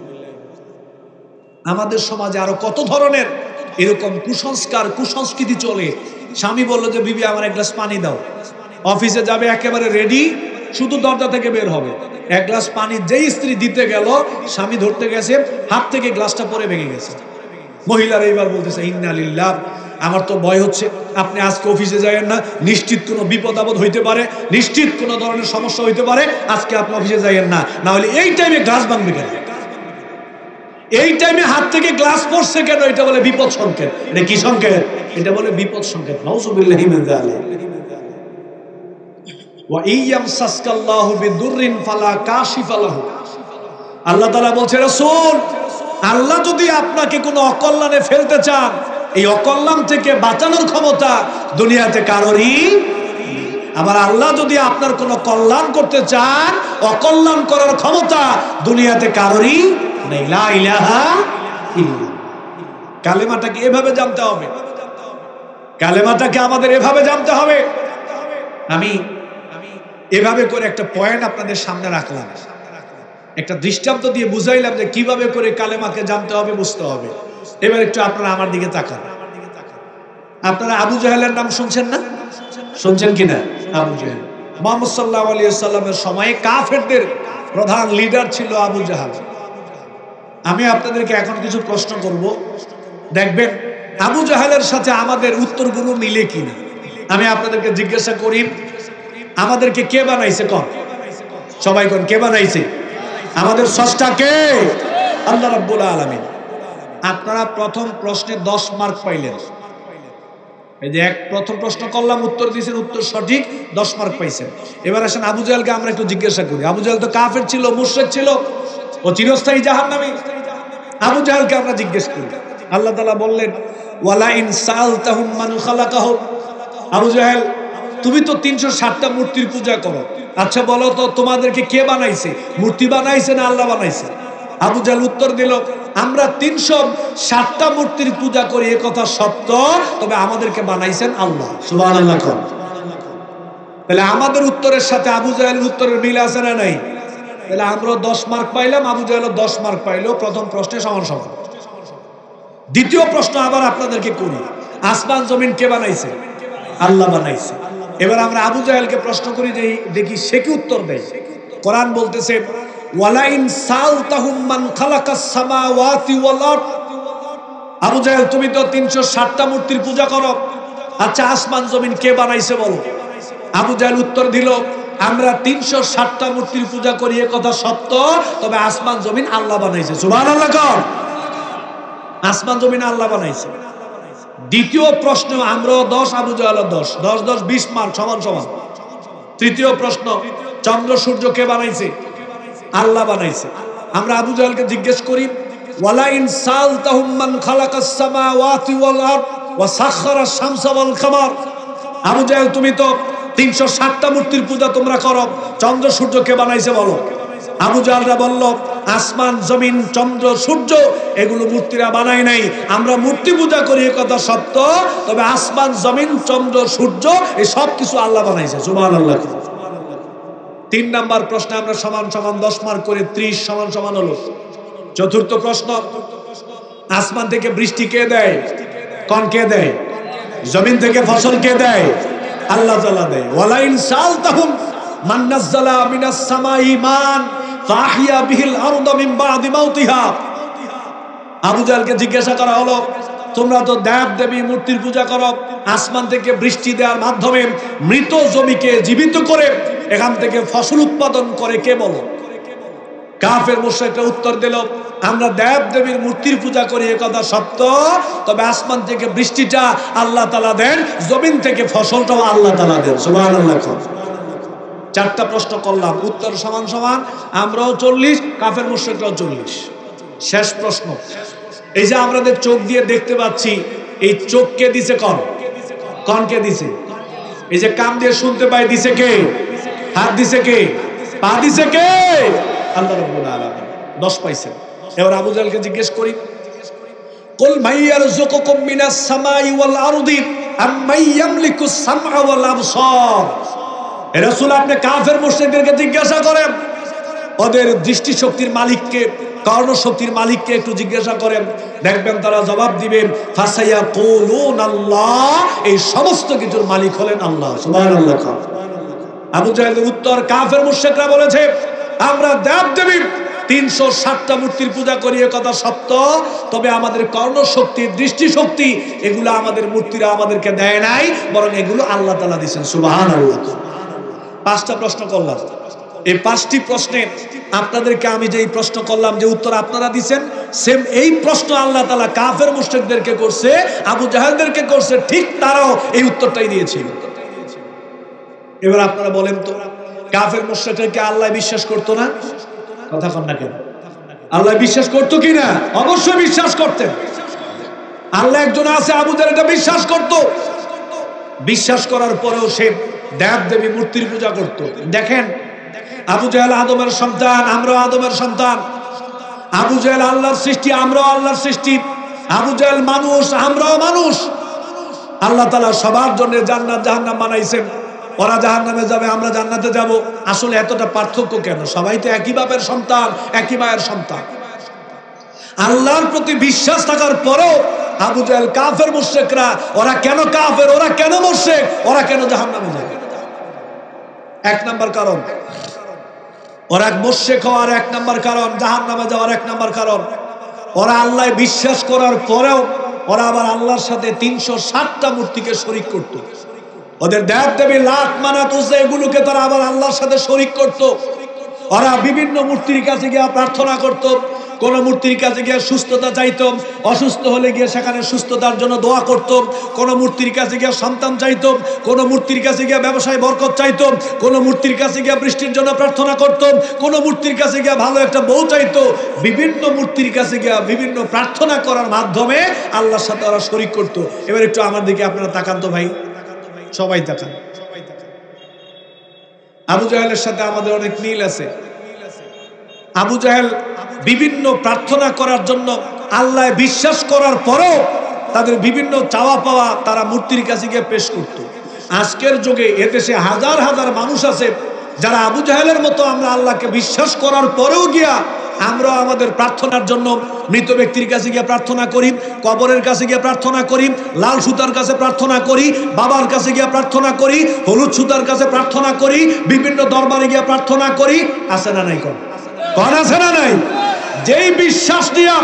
আমাদের সমাজে আরো কত ধরনের এরকম কুসংস্কার কুসংস্কৃতি চলে। স্বামী বললো যে বিবি আমার এক গ্লাস পানি দাও, অফিসে যাবে একেবারে রেডি, শুধু দরজা থেকে বের হবে, এক গ্লাস পানি যেই স্ত্রী দিতে গেল স্বামী ধরতে গেছে, হাত থেকে গ্লাসটা পরে ভেঙে গেছে। মহিলারা এইবার বলতেছে ইন্না লিল্লাহ, আমার তো ভয় হচ্ছে, আপনি আজকে অফিসে যাবেন না, নিশ্চিত কোনো বিপদ আপদ হইতে পারে, নিশ্চিত কোনো ধরনের সমস্যা হইতে পারে, আজকে আপনি অফিসে যাবেন না, না হলে এই টাইমে গ্লাস ভাঙবে কেন? এই টাইমে হাত থেকে গ্লাস পড়ছে কেন? এটা বলে বিপদ সংকেত। এটা কি সংকেত? এটা বলে বিপদ সংকেত। নাউযুবিল্লাহি মিন যালিক। ওয়া ইয়ামসাসকাল্লাহু বিদুররিন ফালা কাশিফা লাহু, আল্লাহ তাআলা বলছে রাসূল, আল্লাহ যদি আপনাকে কোনো অকল্যাণে ফেলতে চান, এই অকল্যাণ থেকে বাঁচানোর ক্ষমতা দুনিয়াতে কারোরই। আবার আল্লাহ যদি আপনার কোনো কল্যাণ করতে চান, অকল্যাণ করার ক্ষমতা দুনিয়াতে কারোরই নেই। লা ইলাহা ইল্লাল্লাহ। কালেমাটাকে এভাবে জানতে হবে, কালেমাটাকে আমাদের এভাবে জানতে হবে। আমি এভাবে করে একটা পয়েন্ট আপনাদের সামনে রাখলাম, একটা দৃষ্টান্ত দিয়ে বুঝাইলাম যে কিভাবে করে কালেমাকে জানতে হবে, বুঝতে হবে। এবার একটু আপনারা আমার দিকে তাকান। আপনারা আবু জাহেলের নাম শুনছেন না? শুনছেন কিনা? আবু জাহেল মুহাম্মদ সাল্লাল্লাহু আলাইহি ওয়াসাল্লামের সময়ে কাফেরদের প্রধান লিডার ছিল আবু জাহেল। আমি আপনাদেরকে এখন কিছু প্রশ্ন করব, দেখবেন আবু জাহেলের সাথে আমাদের উত্তরগুলো মিলে কিনা। আমি আপনাদেরকে জিজ্ঞাসা করি, আমাদেরকে কে বানাইছে? কোন সবাই কোন কে বানাইছে? আমাদের স্রষ্টা কে? আল্লাহ রাব্বুল আলামিন। আপনারা প্রথম প্রশ্নে 10 মার্ক পাইলেন। এই যে প্রথম প্রশ্ন করলাম, উত্তর দিয়েছেন, উত্তর সঠিক, 10 মার্ক পাইছেন। এবার আসেন আবু জাহেলকে আমরা একটু জিজ্ঞাসা করি। আবু জাহেল তো কাফের ছিল, মুশরিক ছিল, ও চিরস্থায়ী জাহান্নামী। আবু জাহেলকে আমরা জিজ্ঞেস করি। আল্লাহ তাআলা বললেন ওয়ালা ইন সালতাহুম মান খালাকাহুম, আবু জাহেল তুমি তো 360টা মূর্তির পূজা করো, আচ্ছা বলো তো তোমাদেরকে কে বানাইছে? মূর্তি বানাইছে না আল্লাহ বানাইছে? আবু জাহেল উত্তর দিল আমরা 360টা মূর্তির পূজা করি, এ কথা সত্য, তবে আমাদেরকে বানাইছেন আল্লাহ। সুবহানাল্লাহ। তাহলে আমাদের উত্তরের সাথে আবু জাহেলের উত্তরের মিল আছে না নাই? তাহলে আমরা 10 মার্ক পাইলাম, আবু জাহেল 10 মার্ক পাইলো, প্রথম প্রশ্নে সমান সমান। দ্বিতীয় প্রশ্ন আবার আপনাদেরকে করি, আসমান জমিন কে বানাইছে? আল্লাহ বানাইছে। এবার আমরা আবু জাহেলকে প্রশ্ন করি, যে দেখি সে কি উত্তর দেয়। কোরআন বলতেছে ওয়ালা ইন সালতাহুম মান খালাকাস সামাওয়াতি ওয়াল আরদ, আবু জাহেল তুমি তো 360টা মূর্তির পূজা করো, আচ্ছা আসমান জমিন কে বানাইছে বলো? আবু জাহেল উত্তর দিল আমরা 360টা মূর্তির পূজা করি, এ কথা সত্য, তবে আসমান জমিন আল্লাহ বানাইছে। সুবহানাল্লাহ। আসমান জমিন আল্লাহ বানাইছে। দ্বিতীয় প্রশ্ন আমরা 10, আবু জাহেল 10, 10 10 20 মার্ক, সমান সমান। তৃতীয় প্রশ্ন, চন্দ্র সূর্য কে বানাইছে? আল্লাহ বানাইছে। আমরা আবু জাহেলকে জিজ্ঞেস করি, ওয়ালা ইন সালতাহুম মান খালাকাস সামাওয়াতি ওয়াল আরদ ওয়া সাখখারাস শামসা ওয়াল কামার। আবু জাহেল, তুমি তো 360টা মূর্তির পূজা তোমরা করো, চন্দ্র সূর্য কে বানাইছে বলো? আবু জাহেলরা বলল, আসমান জমিন চন্দ্র সূর্য এগুলো মূর্তিরা বানায় নাই, আমরা মূর্তি পূজা করি এ কথা সত্য, তবে আসমান জমিন চন্দ্র সূর্য এই সব কিছু আল্লাহ বানাইছে। সুবহানাল্লাহ। 3 নাম্বার প্রশ্নে আমরা সমান সমান 10 মার্ক করে 30 সমান সমান হলো। চতুর্থ প্রশ্ন, আসমান থেকে বৃষ্টি কে দেয়? কোন কে দেয়? জমিন থেকে ফসল কে দেয়? আল্লাহ তাআলা দেয়। ওয়ালা ইন সালতাহুম মান নাযালা মিনাস সামাই মান ফাহিয়া বিহিল আরদা মিন বাদি মাউতিহা। আবু জাহেলকে জিজ্ঞাসা করা হলো, তোমরা তো দেব দেবী মূর্তির পূজা করো, আসমান থেকে বৃষ্টি দেওয়ার মাধ্যমে মৃত জমিকে জীবিত করে এখান থেকে ফসল উৎপাদন করে কে বলো? কাফের মুশরিকরা উত্তর দিল, আমরা দেব দেবীর মূর্তির পূজা করি এ কথা সত্য, তবে আসমান থেকে বৃষ্টিটা আল্লাহ তাআলা দেন, জমিন থেকে ফসলটাও আল্লাহ তাআলা দেন। সুবহানাল্লাহ। 4টা প্রশ্ন করলাম, উত্তর সমান সমান, আমরাও 40, কাফের মুশরিকরাও 40। শেষ প্রশ্ন, এই যে আমাদের চোখ দিয়ে দেখতে পাচ্ছি, এই চোখকে দিছে কোন? কোনকে দিছে? এই যে কান দিয়ে শুনতে পাই দিছে কে? হাত দিছে কে? পা দিছে কে? আল্লাহ রাব্বুল আলামিন। 10 পাইছেন। এবার আবু জাহেলকে জিজ্ঞেস করি, কুল মাইয়ারযুকুকুম মিনাস সামাই ওয়াল আরদি আম্মাই ইয়ামলিকুস সামআ ওয়াল আবসার। এ রাসূল, আপনি কাফের মুশরিকদেরকে জিজ্ঞাসা করেন, ওদের দৃষ্টিশক্তির মালিককে, কর্ণশক্তির মালিককে একটু জিজ্ঞাসা করেন, দেখবেন তারা জবাব দিবেন ফাসায়াকুলুনাল্লাহ, এই সমস্ত কিছুর মালিক হলেন আল্লাহ। সুবহানাল্লাহ। আবু জাহেলের উত্তর, কাফের মুশরিকরা বলেছে আমরা দেব দেবীর 360টা মূর্তির পূজা করি এ কথা সত্য, তবে আমাদের কর্ণশক্তি দৃষ্টিশক্তি এগুলো আমাদের মূর্তিরা আমাদেরকে দেয় নাই, বরং এগুলো আল্লাহ তাআলা দিয়েছেন। সুবহানাল্লাহ। 5টা প্রশ্ন করলাম। এই 5টি প্রশ্নে আপনাদেরকে আমি যে প্রশ্ন করলাম, যে উত্তর আপনারা দিবেন, সেম এই প্রশ্ন আল্লাহ তাআলা কাফের মুশরিকদেরকে করছে, আবু জাহেলদেরকে করছে, ঠিক তারাও এই উত্তরটাই দিয়েছিল। এবার আপনারা বলেন তো, কাফের মুশরিকরা আল্লাহ বিশ্বাস করতো না? কথা কন না কেন? আল্লাহ বিশ্বাস করতো কিনা? অবশ্যই বিশ্বাস করতেন। আল্লাহ একজন আছে, আবু জাহেল এটা বিশ্বাস করত। বিশ্বাস করার পরেও সে দেব দেবী মূর্তির পূজা করত। দেখেন, আবু জাহেল আদমের সন্তান, আমরাও আদমের সন্তান। আবু জাহেল আল্লাহর সৃষ্টি, আমরাও আল্লাহর সৃষ্টি। আবু জাহেল মানুষ, আমরাও মানুষ। আল্লাহ তাআলা সবার জন্য জান্নাত জাহান্নাম বানাইছেন। ওরা জাহান্নামে যাবে, আমরা জান্নাতে যাব। আসলে এতটা পার্থক্য কেন? সবাই তো একই বাপের সন্তান, একই মায়ের সন্তান। আল্লাহর প্রতি বিশ্বাস থাকার পরেও আবু জাহেল, কাফের মুশরিকরা, ওরা কেন কাফের, ওরা কেন মুশরিক, ওরা কেন জাহান্নামে যাবে? 1 নাম্বার কারণ, ওরা মুশরিক হওয়ার 1 নাম্বার কারণ, জাহান্নামে যাওয়ার 1 নাম্বার কারণ, ওরা আল্লাহ বিশ্বাস করার পরেও ওরা আবার আল্লাহর সাথে 360টা মূর্তিকে শরীক করত। ওদের দেব দেবী লাত মানাত উজ্জা এগুলোকে তারা আবার আল্লাহর সাথে শরীক করত। ওরা বিভিন্ন মূর্তির কাছে গিয়ে প্রার্থনা করত। কোন মূর্তির কাছে গিয়ে সুস্থতা চাইতো, অসুস্থ হলে গিয়ে সেখানে সুস্থতার জন্য দোয়া করত। কোন মূর্তির কাছে গিয়ে সন্তান চাইতো, কোন মূর্তির কাছে গিয়ে ব্যবসায় বরকত চাইতো, কোন মূর্তির কাছে গিয়ে বৃষ্টির জন্য প্রার্থনা করত, কোন মূর্তির কাছে গিয়ে ভালো একটা বউ চাইতো। বিভিন্ন মূর্তির কাছে গিয়ে বিভিন্ন প্রার্থনা করার মাধ্যমে আল্লাহর সাথে ওরা শরীক করত। এবার একটু আমার দিকে আপনারা তাকান তো ভাই, সবাই তাকান। আবু জাহেলের সাথে আমাদের অনেক মিল আছে। আবু জাহেল বিভিন্ন প্রার্থনা করার জন্য আল্লাহ বিশ্বাস করার পরেও তাদের বিভিন্ন চাওয়া পাওয়া তারা মূর্তির কাছে গিয়ে পেশ করত। আজকের যুগে এদেশে হাজার হাজার মানুষ আছে যারা আবু জাহেলের মতো আমরা আল্লাহকে বিশ্বাস করার পরেও গিয়া আমরা আমাদের প্রার্থনার জন্য মৃত ব্যক্তির কাছে গিয়ে প্রার্থনা করি, কবরের কাছে গিয়ে প্রার্থনা করি, লাল সুতার কাছে প্রার্থনা করি, বাবার কাছে গিয়ে প্রার্থনা করি, হলুদ সুতার কাছে প্রার্থনা করি, বিভিন্ন দরবারে গিয়ে প্রার্থনা করি। আছে না নাই? কোন আছে না নাই? যেই বিশ্বাস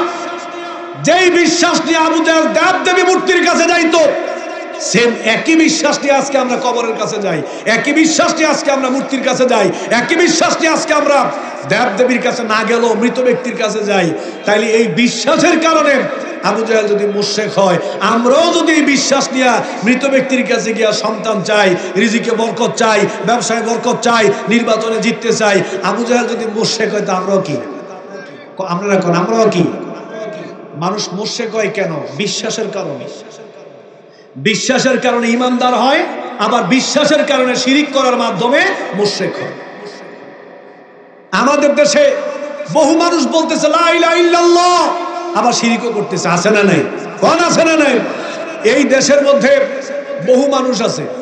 নিয়ে আবু জাহেল দেব দেবী মূর্তির কাছে যাইতো, সেম একই বিশ্বাস নিয়ে আজকে আমরা কবরের কাছে যাই, একই বিশ্বাস নিয়ে আজকে আমরা মূর্তির কাছে যাই, একই বিশ্বাস নিয়ে আজকে আমরা দেব দেবীর কাছে না গেলেও মৃত ব্যক্তির কাছে যাই। তাইলে এই বিশ্বাসের কারণে আবু জাহেল যদি মুশরিক হয়, আমরাও যদি বিশ্বাস নিয়ে মৃত ব্যক্তির কাছে গিয়া সন্তান চাই, রিজিকে বরকত চাই, ব্যবসায় বরকত চাই, নির্বাচনে জিততে চাই, আবু জাহেল যদি মুশরিক হয়, তা আমরাও কি? আপনারা কোন আমরাও কি? মানুষ মুশরিক হয় কেন? বিশ্বাসের কারণে। বিশ্বাসের কারণে ঈমানদার হয়, আবার বিশ্বাসের কারণে শিরিক করার মাধ্যমে মুশরিক হয়। আমাদের দেশে বহু মানুষ বলতেছে লা ইলাহা ইল্লাল্লাহ, আবার শিরিকও করতেছে। আছে না নাই? কোন আছে না নাই? এই দেশের মধ্যে বহু মানুষ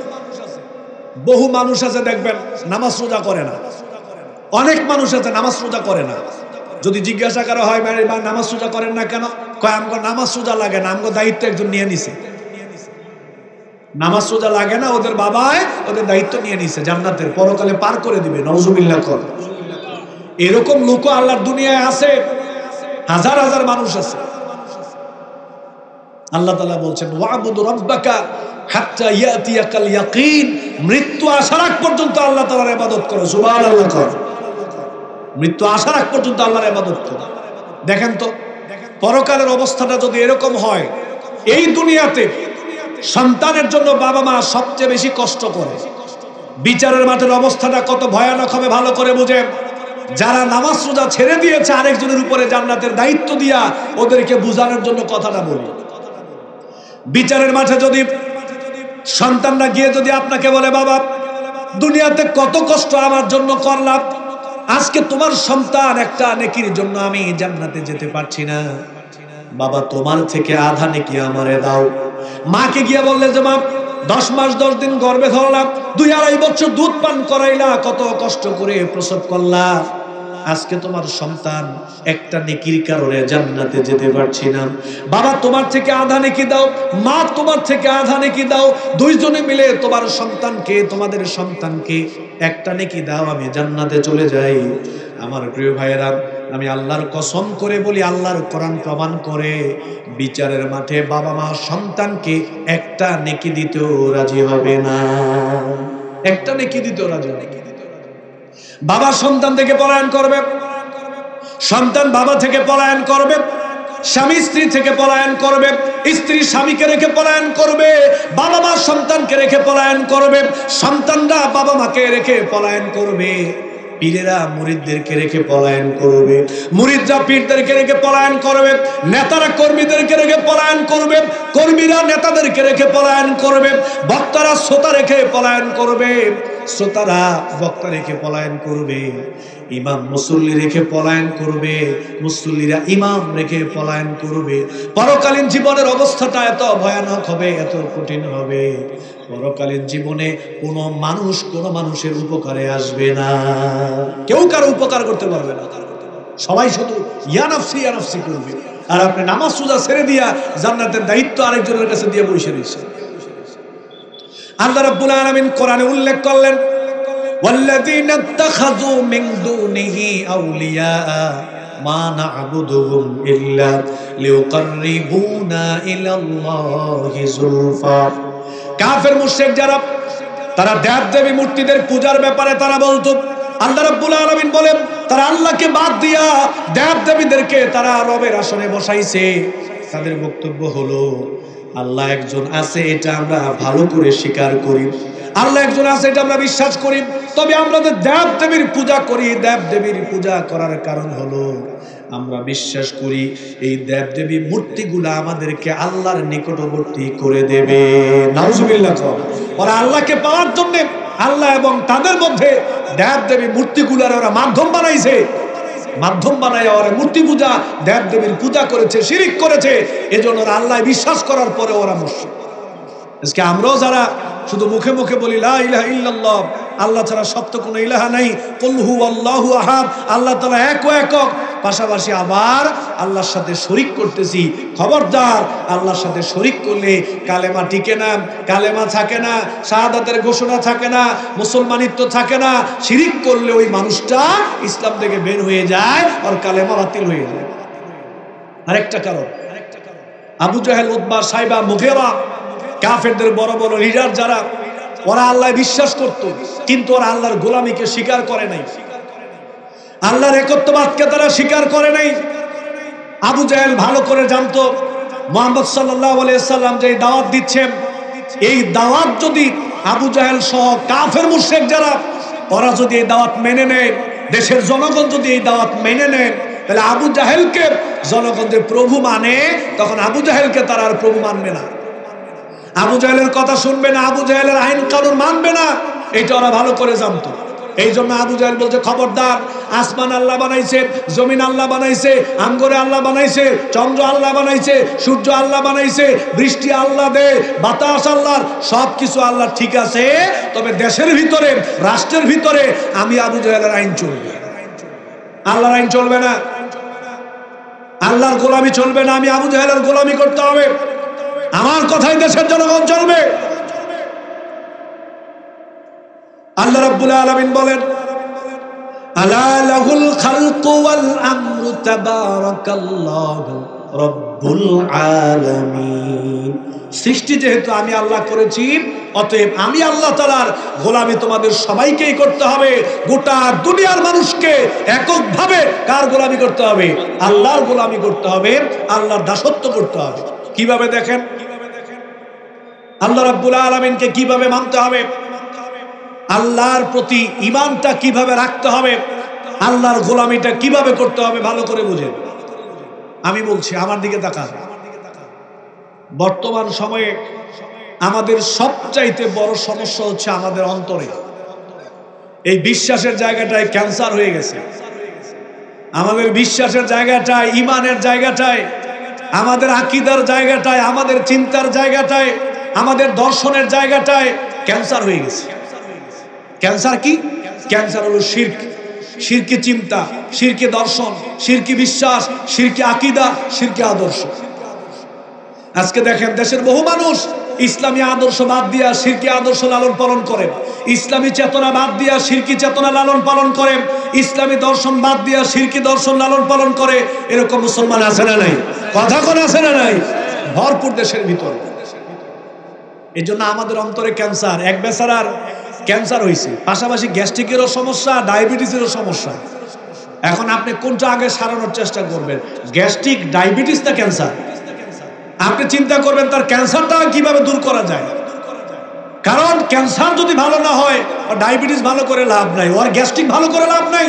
আছে দেখবেন নামাজ রোজা করে না। অনেক মানুষ আছে নামাজ রোজা করে না। যদি জিজ্ঞাসা করা হয় ভাই নামাজ রোজা করেন না কেন, কয় আমগো নামাজ রোজা লাগে না, আমগো দায়িত্ব একজন নিয়ে নিছে। নামাজ রোজা লাগে না, ওদের বাবায় ওদের দায়িত্ব নিয়ে নিছে, জান্নাতের পরকালে পার করে দিবে। নাউজুবিল্লাহ কর। এরকম লোক আল্লাহর দুনিয়ায় আছে, হাজার হাজার মানুষ আছে। আল্লাহ তাআলা বলছেন ওয়াবুদু রাব্বাকা হাত্তা ইয়াতিয়াকাল ইয়াকিন, মৃত্যু আসার আগ পর্যন্ত আল্লাহ তাআলার ইবাদত করো। সুবহানাল্লাহ কর। মৃত্যু আসার আগ পর্যন্ত আল্লাহর ইবাদত করো। দেখেন তো পরকালের অবস্থাটা যদি এরকম হয়, এই দুনিয়াতে সন্তানের জন্য বাবা মা সবচেয়ে বেশি কষ্ট করে। বিচারের মাঠের অবস্থাটা কত ভয়ানক হবে ভালো করে বুঝেন। যারা নামাজ রোজা ছেড়ে দিয়েছে আরেকজনের উপরে জান্নাতের দায়িত্ব দিয়া ওদেরকে বুঝানোর জন্য কথাটা বলি। বিচারের মাঠে যদি সন্তানরা গিয়ে যদি আপনাকে বলে বাবা দুনিয়াতে কত কষ্ট আমার জন্য করলাম, আজকে তোমার সন্তান একটা নেকির জন্য আমি জান্নাতে যেতে পারছি না, বাবা তোমার থেকে আধা নেকি আমারে দাও। মাকে গিয়ে বললে যে মা 10 মাস 10 দিন গর্ভে ধরলাম, 2-2.5 বছর দুধ পান করাইলা, কত কষ্ট করে প্রসব করলা, আজকে তোমার সন্তান একটা নেকির কারণে জান্নাতে যেতে পারছি না, বাবা তোমার থেকে আধা নেকি দাও, মা তোমার থেকে আধা নেকি দাও, দুইজনে মিলে তোমার সন্তানকে তোমাদের সন্তানকে একটা নেকি দাও, আমি জান্নাতে চলে যাই। আমার প্রিয় ভাইয়েরা আমি আল্লাহর কসম করে বলি, আল্লাহর কোরআন প্রমাণ করে বিচারের মাঠে বাবা মা সন্তানকে একটা নেকি দিতেও রাজি হবে না। একটা নেকি দিতেও রাজি হবে না। বাবা সন্তান থেকে পলায়ন করবে, সন্তান বাবা থেকে পলায়ন করবে, স্বামী স্ত্রী থেকে পলায়ন করবে, স্ত্রী স্বামীকে রেখে পলায়ন করবে, বাবা মা সন্তানকে রেখে পলায়ন করবে, সন্তানরা বাবা মাকে রেখে পলায়ন করবে, পীরেরা মুরিদদেরকে রেখে পলায়ন করবে, মুরিদরা পীরদেরকে রেখে পলায়ন করবে, নেতারা কর্মীদেরকে রেখে পলায়ন করবে, কর্মীরা নেতাদেরকে রেখে পলায়ন করবে, বক্তারা শ্রোতা রেখে পলায়ন করবে, শ্রোতারা বক্তা রেখে পলায়ন করবে, ইমাম মুসল্লি রেখে পলায়ন করবে, মুসল্লিরা ইমাম রেখে পলায়ন করবে। পরকালীন জীবনের অবস্থাটা এত ভয়ানক হবে, এত কঠিন হবে, পরকালীন জীবনে কোনো মানুষ কোনো মানুষের উপকারে আসবে না, কেউ কারো উপকার করতে পারবে না, সবাই শুধু ইয়া নাফসি ইয়া নাফসি করবে। আর আপনি নামাজ রোজা ছেড়ে দিয়া জান্নাতের দায়িত্ব আরেকজনের কাছে দিয়ে বসে রয়েছেন। আল্লাহ রাব্বুল আলামিন কোরআনে উল্লেখ করলেন ওয়াল্লাযীনা ইত্তাখাযু মিন দুনিহি আউলিয়া মা না'বুদুহুম ইল্লা লিয়ুকাররিবুনা ইলাল্লাহি যুলফা। কাফের মুশরিক যারা, তারা দেব দেবী মূর্তিদের পূজার ব্যাপারে তারা বলতো, আল্লাহ রাব্বুল আলামিন বলেন তারা আল্লাহকে বাদ দিয়া দেব দেবীদেরকে তারা রবের আসনে বসাইছে। তাদের বক্তব্য হলো আল্লাহ একজন আছে এটা আমরা ভালো করে স্বীকার করি, আল্লাহ একজন আছে এটা আমরা বিশ্বাস করি, তবে আমরা দেব দেবীর পূজা করি। দেব দেবীর পূজা করার কারণ হলো আমরা বিশ্বাস করি এই দেব দেবী মূর্তিগুলা আমাদেরকে আল্লাহর নিকটবর্তী করে দেবে। নাউজুবিল্লাহ। ওরা আল্লাহকে পাওয়ার জন্য আল্লাহ এবং তাদের মধ্যে দেব দেবী মূর্তিগুলার ওরা মাধ্যম বানাইছে, মাধ্যম বানায় ওরা মূর্তি পূজা দেব দেবীর পূজা করেছে, শিরিক করেছে। এজন্য ওরা আল্লাহ বিশ্বাস করার পরে ওরা মুশরিক। আজকে আমরাও যারা শুধু মুখে মুখে বলি লা ইলাহা ইল্লাল্লাহ, আল্লাহ ছাড়া সত্য কোনো ইলাহা নাই, কুল হুয়াল্লাহু আহাদ, আল্লাহ তাআলা একক, পাশাপাশি আবার আল্লাহর সাথে শরীক করতেছি। খবরদার, আল্লাহর সাথে শরীক করলে কালেমা টিকে না, কালেমা থাকে না, শাহাদাতের ঘোষণা থাকে না, মুসলমানিত্ব থাকে না। শিরিক করলে ওই মানুষটা ইসলাম থেকে বের হয়ে যায়, আর কালেমা বাতিল হয়ে যায়। আরেকটা কারণ, আবু জাহেল, উতবা, সাইবা, মুগীরা, কাফেরদের বড় বড় লিডার যারা, ওরা আল্লাহ বিশ্বাস করত, কিন্তু ওরা আল্লাহর গোলামীকে স্বীকার করে নাই, আল্লাহর একত্ববাদকে তারা স্বীকার করে নাই। আবু জাহেল ভালো করে জানতো মুহাম্মদ সাল্লাল্লাহু আলাইহি সাল্লাম যে দাওয়াত দিচ্ছেন, এই দাওয়াত যদি আবু জাহেল সহ কাফের মুশরিক যারা ওরা যদি এই দাওয়াত মেনে নেয়, দেশের জনগণ যদি এই দাওয়াত মেনে নেয়, তাহলে আবু জাহেলকে জনগণ যে প্রভু মানে, তখন আবু জাহেলকে তারা আর প্রভু মানবে না, আবু জাহেলের কথা শুনবে না, আবু জাহেলের আইন কানুন মানবে না। এটা ওরা ভালো করে জানতো। এই জন্য আবু জাহেল বলছে, খবরদার, আসমান আল্লাহ বানাইছে, জমিন আল্লাহ বানাইছে, আমগরে আল্লাহ বানাইছে, চন্দ্র আল্লাহ বানাইছে, সূর্য আল্লাহ বানাইছে, বৃষ্টি আল্লাহ দে, বাতাস আল্লাহর, সবকিছু আল্লাহ, ঠিক আছে। তবে দেশের ভিতরে, রাষ্ট্রের ভিতরে আমি আবু জাহেলের আইন চলবে, আল্লাহর আইন চলবে না, আল্লাহর গোলামি চলবে না, আমি আবু জাহেলের গোলামি করতে হবে, আমার কথাই দেশের জনগণ চলবে। আল্লাহ রাব্বুল আলামিন বলেন, আলা লাহুল খালকু ওয়াল আমরু তাবারাকাল্লাহু রাব্বুল আলামিন। সৃষ্টি যেহেতু আমি আল্লাহ করেছি, অতএব আমি আল্লাহ তাআলার গোলামি তোমাদের সবাইকেই করতে হবে। গোটা দুনিয়ার মানুষকে এককভাবে কার গোলামি করতে হবে? আল্লাহর গোলামি করতে হবে, আল্লাহর দাসত্ব করতে হবে। কিভাবে দেখেন, আল্লাহ রাব্বুল আলামিনকে কিভাবে মানতে হবে, আল্লাহর প্রতি ঈমানটা কিভাবে রাখতে হবে, আল্লাহর গোলামিটা কিভাবে করতে হবে, ভালো করে বুঝেন। আমি বলছি, আমার দিকে তাকান। বর্তমান সময়ে আমাদের সবচাইতে বড় সমস্যা হচ্ছে আমাদের অন্তরে। এই বিশ্বাসের জায়গাটায় ক্যান্সার হয়ে গেছে, আমাদের বিশ্বাসের জায়গাটায়, ঈমানের জায়গাটায়, আমাদের আকীদার জায়গাটায়, আমাদের চিন্তার জায়গাটায়, আমাদের দর্শনের জায়গাটায় ক্যান্সার হয়ে গেছে। ক্যান্সার কি? ক্যান্সার হলো শিরক, শিরকি চিন্তা, শিরকি দর্শন, শিরকি বিশ্বাস, শিরকি আকীদা, শিরকি আদর্শ। আজকে দেখেন দেশের বহু মানুষ ইসলামী আদর্শ বাদ দিয়া শিরকি আদর্শ লালন পালন করেন, ইসলামী চেতনা বাদ দিয়া শিরকি চেতনা লালন পালন করেন, ইসলামী দর্শন বাদ দিয়া শিরকি দর্শন লালন পালন করে। এরকম মুসলমান আছে না নাই? কথা কোন আছে না নাই? ভরপুর দেশের ভিতরে। এই জন্য আমাদের অন্তরে ক্যান্সার, এক বেচারার ক্যান্সার হয়েছে, পাশাপাশি গ্যাস্ট্রিকেরও সমস্যা, ডায়াবেটিসেরও সমস্যা। এখন আপনি কোনটা আগে সারানোর চেষ্টা করবেন, গ্যাস্ট্রিক, ডায়াবেটিস না ক্যান্সার? আপনি চিন্তা করবেন তার ক্যান্সারটা কিভাবে দূর করা যায়। কারণ ক্যান্সার যদি ভালো না হয়, ডায়াবেটিস ভালো করে লাভ নাই, ওর গ্যাস্ট্রিক ভালো করে লাভ নাই।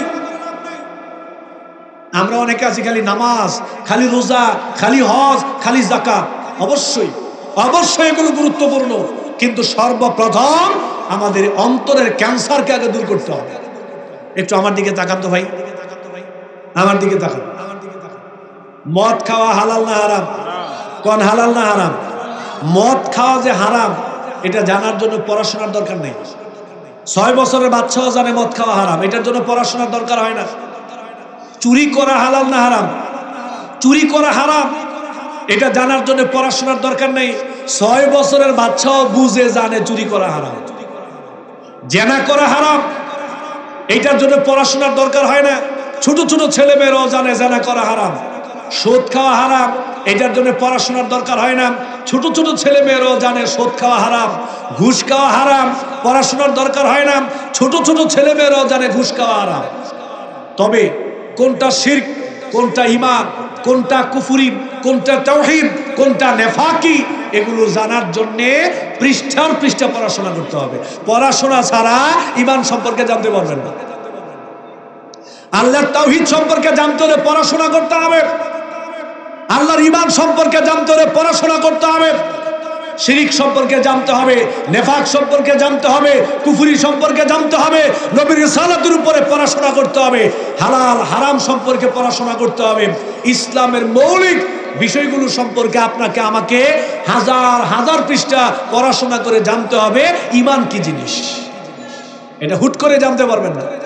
আমরা অনেকে আছি খালি নামাজ, খালি রোজা, খালি হজ, খালি যাকাত। অবশ্যই অবশ্যই এগুলো গুরুত্বপূর্ণ, কিন্তু সর্বপ্রথম আমাদের অন্তরের ক্যান্সারকে আগে দূর করতে হবে। একটু আমার দিকে তাকান তো ভাই, আমার দিকে তাকান। মদ খাওয়া হালাল না হারাম? কোন হালাল না হারাম? মদ খাওয়া যে হারাম এটা জানার জন্য পড়াশোনার দরকার নেই। 6 বছরের বাচ্চাও জানে মদ খাওয়া হারাম, এটার জন্য পড়াশোনার দরকার হয় না। চুরি করা হালাল না হারাম? চুরি করা হারাম, এটা জানার জন্য পড়াশোনার দরকার নেই। 6 বছরের বাচ্চাও বুঝে জানে চুরি করা হারাম। জেনা করা হারাম, এইটার জন্য পড়াশোনার দরকার হয় না। ছোট ছোট ছেলে মেয়েরাও জানে জেনা করা হারাম। সুদ খাওয়া হারাম, এটার জন্য পড়াশোনার দরকার হয় না। ছোট ছোট ছেলে মেয়েরাও জানে সুদ খাওয়া হারাম। ঘুষ খাওয়া হারাম, পড়াশোনার দরকার হয় না। ছোট ছোট ছেলে মেয়েরাও জানে ঘুষ খাওয়া হারাম। তবে কোনটা শিরক, কোনটা ঈমান, কোনটা কুফরি, কোনটা তাওহীদ, কোনটা নেফাকি, এগুলো জানার জন্য পৃষ্ঠার পৃষ্ঠা পড়াশোনা করতে হবে। পড়াশোনা ছাড়া ঈমান সম্পর্কে জানতে পারবেন না। আল্লাহর তাওহীদ সম্পর্কে জানতে হলে পড়াশোনা করতে হবে, আল্লাহর ঈমান সম্পর্কে জানতে হলে পড়াশোনা করতে হবে, শিরক সম্পর্কে জানতে হবে, নেফাক সম্পর্কে জানতে হবে, কুফরি সম্পর্কে জানতে হবে, নবীর রিসালাতের উপরে পড়াশোনা করতে হবে, হালাল হারাম সম্পর্কে পড়াশোনা করতে হবে। ইসলামের মৌলিক বিষয়গুলো সম্পর্কে আপনাকে আমাকে হাজার হাজার পৃষ্ঠা পড়াশোনা করে জানতে হবে। ঈমান কি জিনিস এটা হুট করে জানতে পারবেন না।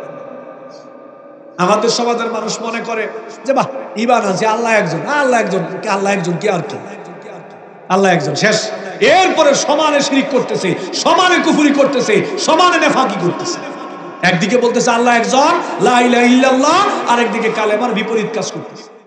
আমাদের সমাজের মানুষ মনে করে যে বাহ ঈমান আছে, আল্লাহ একজন, আল্লাহ একজন, আল্লাহ একজন কি আর কি, আল্লাহ একজন শেষ। এরপরে সমানে শিরক করতেছে, সমানে কুফরি করতেছে, সমানে নেফাকি করতেছে। একদিকে বলতেছে আল্লাহ একজন, লা ইলাহা ইল্লাল্লাহ, আরেকদিকে কালেমার বিপরীত কাজ করতেছে।